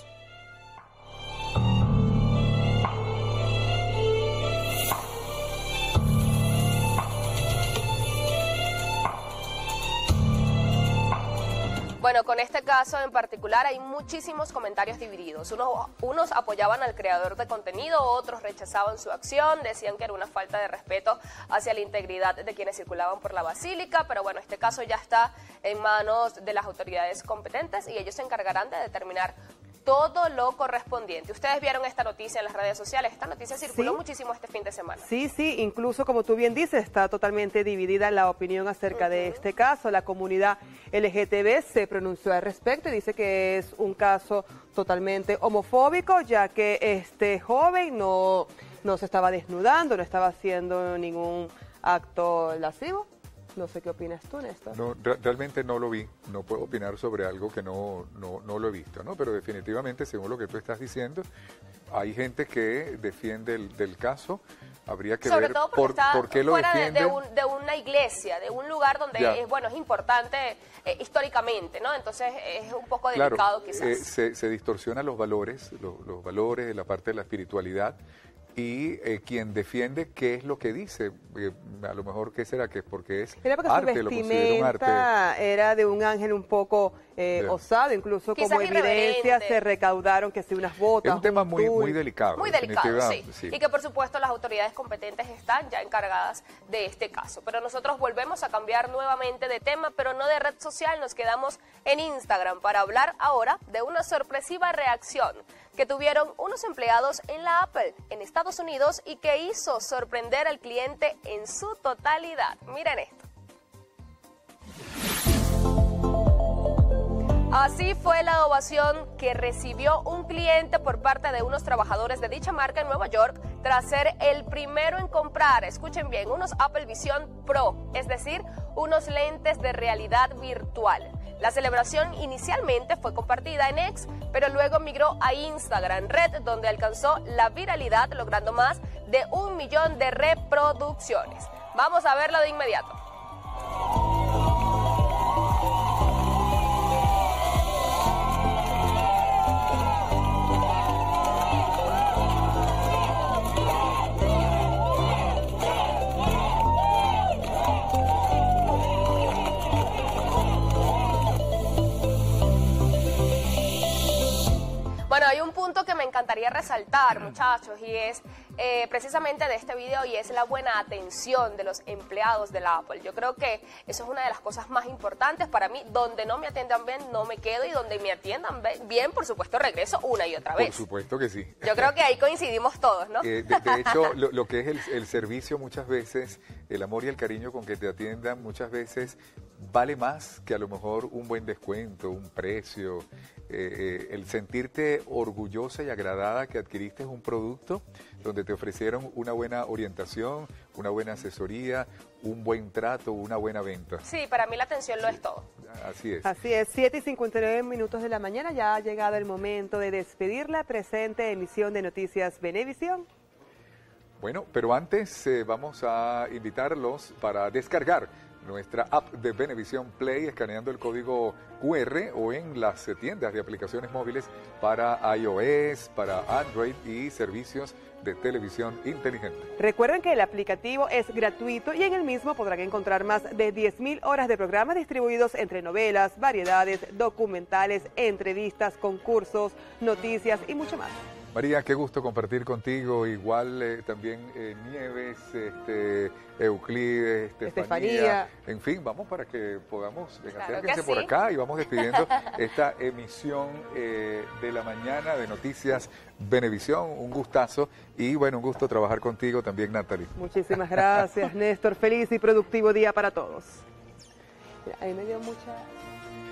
Bueno, con este caso en particular hay muchísimos comentarios divididos. Unos, unos apoyaban al creador de contenido, otros rechazaban su acción, decían que era una falta de respeto hacia la integridad de quienes circulaban por la basílica, pero bueno, este caso ya está en manos de las autoridades competentes y ellos se encargarán de determinar todo lo correspondiente. Ustedes vieron esta noticia en las redes sociales, esta noticia circuló ¿Sí? muchísimo este fin de semana. Sí, sí, incluso como tú bien dices, está totalmente dividida la opinión acerca uh-huh. de este caso. La comunidad L G T B se pronunció al respecto y dice que es un caso totalmente homofóbico, ya que este joven no, no se estaba desnudando, no estaba haciendo ningún acto lascivo. No sé qué opinas tú, Néstor. No, re realmente no lo vi, no puedo opinar sobre algo que no, no, no lo he visto, ¿no? Pero definitivamente, según lo que tú estás diciendo, hay gente que defiende el del caso, habría que sobre ver todo porque por, está por qué lo fuera de, defienden. de, un, de una iglesia, de un lugar donde es, bueno, es importante eh, históricamente, ¿no? Entonces es un poco delicado claro, quizás. Eh, se, se distorsionan los valores, los, los valores, la parte de la espiritualidad. Y eh, quien defiende qué es lo que dice, eh, a lo mejor qué será que es porque es Era porque arte, su lo considero un arte. era de un ángel un poco eh, Yeah. osado, incluso Quizás como evidencia irreverente. se recaudaron que si unas botas. Es un tema muy, tul. muy delicado. Muy delicado, sí. sí. Y que por supuesto las autoridades competentes están ya encargadas de este caso. Pero nosotros volvemos a cambiar nuevamente de tema, pero no de red social, nos quedamos en Instagram para hablar ahora de una sorpresiva reacción que tuvieron unos empleados en la Apple en Estados Unidos y que hizo sorprender al cliente en su totalidad. Miren esto. Así fue la ovación que recibió un cliente por parte de unos trabajadores de dicha marca en Nueva York tras ser el primero en comprar, escuchen bien, unos Apple Vision Pro, es decir, unos lentes de realidad virtual. La celebración inicialmente fue compartida en X, pero luego migró a Instagram, red donde alcanzó la viralidad, logrando más de un millón de reproducciones. Vamos a verlo de inmediato. Bueno, hay un punto que me encantaría resaltar, muchachos, y es eh, precisamente de este video y es la buena atención de los empleados de la Apple. Yo creo que eso es una de las cosas más importantes para mí. Donde no me atiendan bien, no me quedo, y donde me atiendan bien, por supuesto, regreso una y otra vez. Por supuesto que sí. Yo creo que ahí coincidimos todos, ¿no? Eh, de, de hecho, lo, lo que es el, el servicio muchas veces, el amor y el cariño con que te atiendan muchas veces vale más que a lo mejor un buen descuento, un precio, eh, eh, el sentirte orgullosa y agradada que adquiriste un producto donde te ofrecieron una buena orientación, una buena asesoría, un buen trato, una buena venta. Sí, para mí la atención lo es todo. Así es. Así es, siete y cincuenta y nueve minutos de la mañana, ya ha llegado el momento de despedir la presente emisión de Noticias Venevisión. Bueno, pero antes eh, vamos a invitarlos para descargar nuestra app de Venevisión Play escaneando el código cu erre o en las tiendas de aplicaciones móviles para iOS, para Android y servicios de televisión inteligente. Recuerden que el aplicativo es gratuito y en el mismo podrán encontrar más de diez mil horas de programas distribuidos entre novelas, variedades, documentales, entrevistas, concursos, noticias y mucho más. María, qué gusto compartir contigo, igual eh, también eh, Nieves, este, Euclides, Estefanía. Estefanía. En fin, vamos para que podamos, venga, Claro acérquense que por sí. acá y vamos despidiendo esta emisión eh, de la mañana de Noticias Venevisión. Un gustazo y bueno, un gusto trabajar contigo también, Natalie. Muchísimas gracias, Néstor. Feliz y productivo día para todos. Mira, ahí me dio mucha...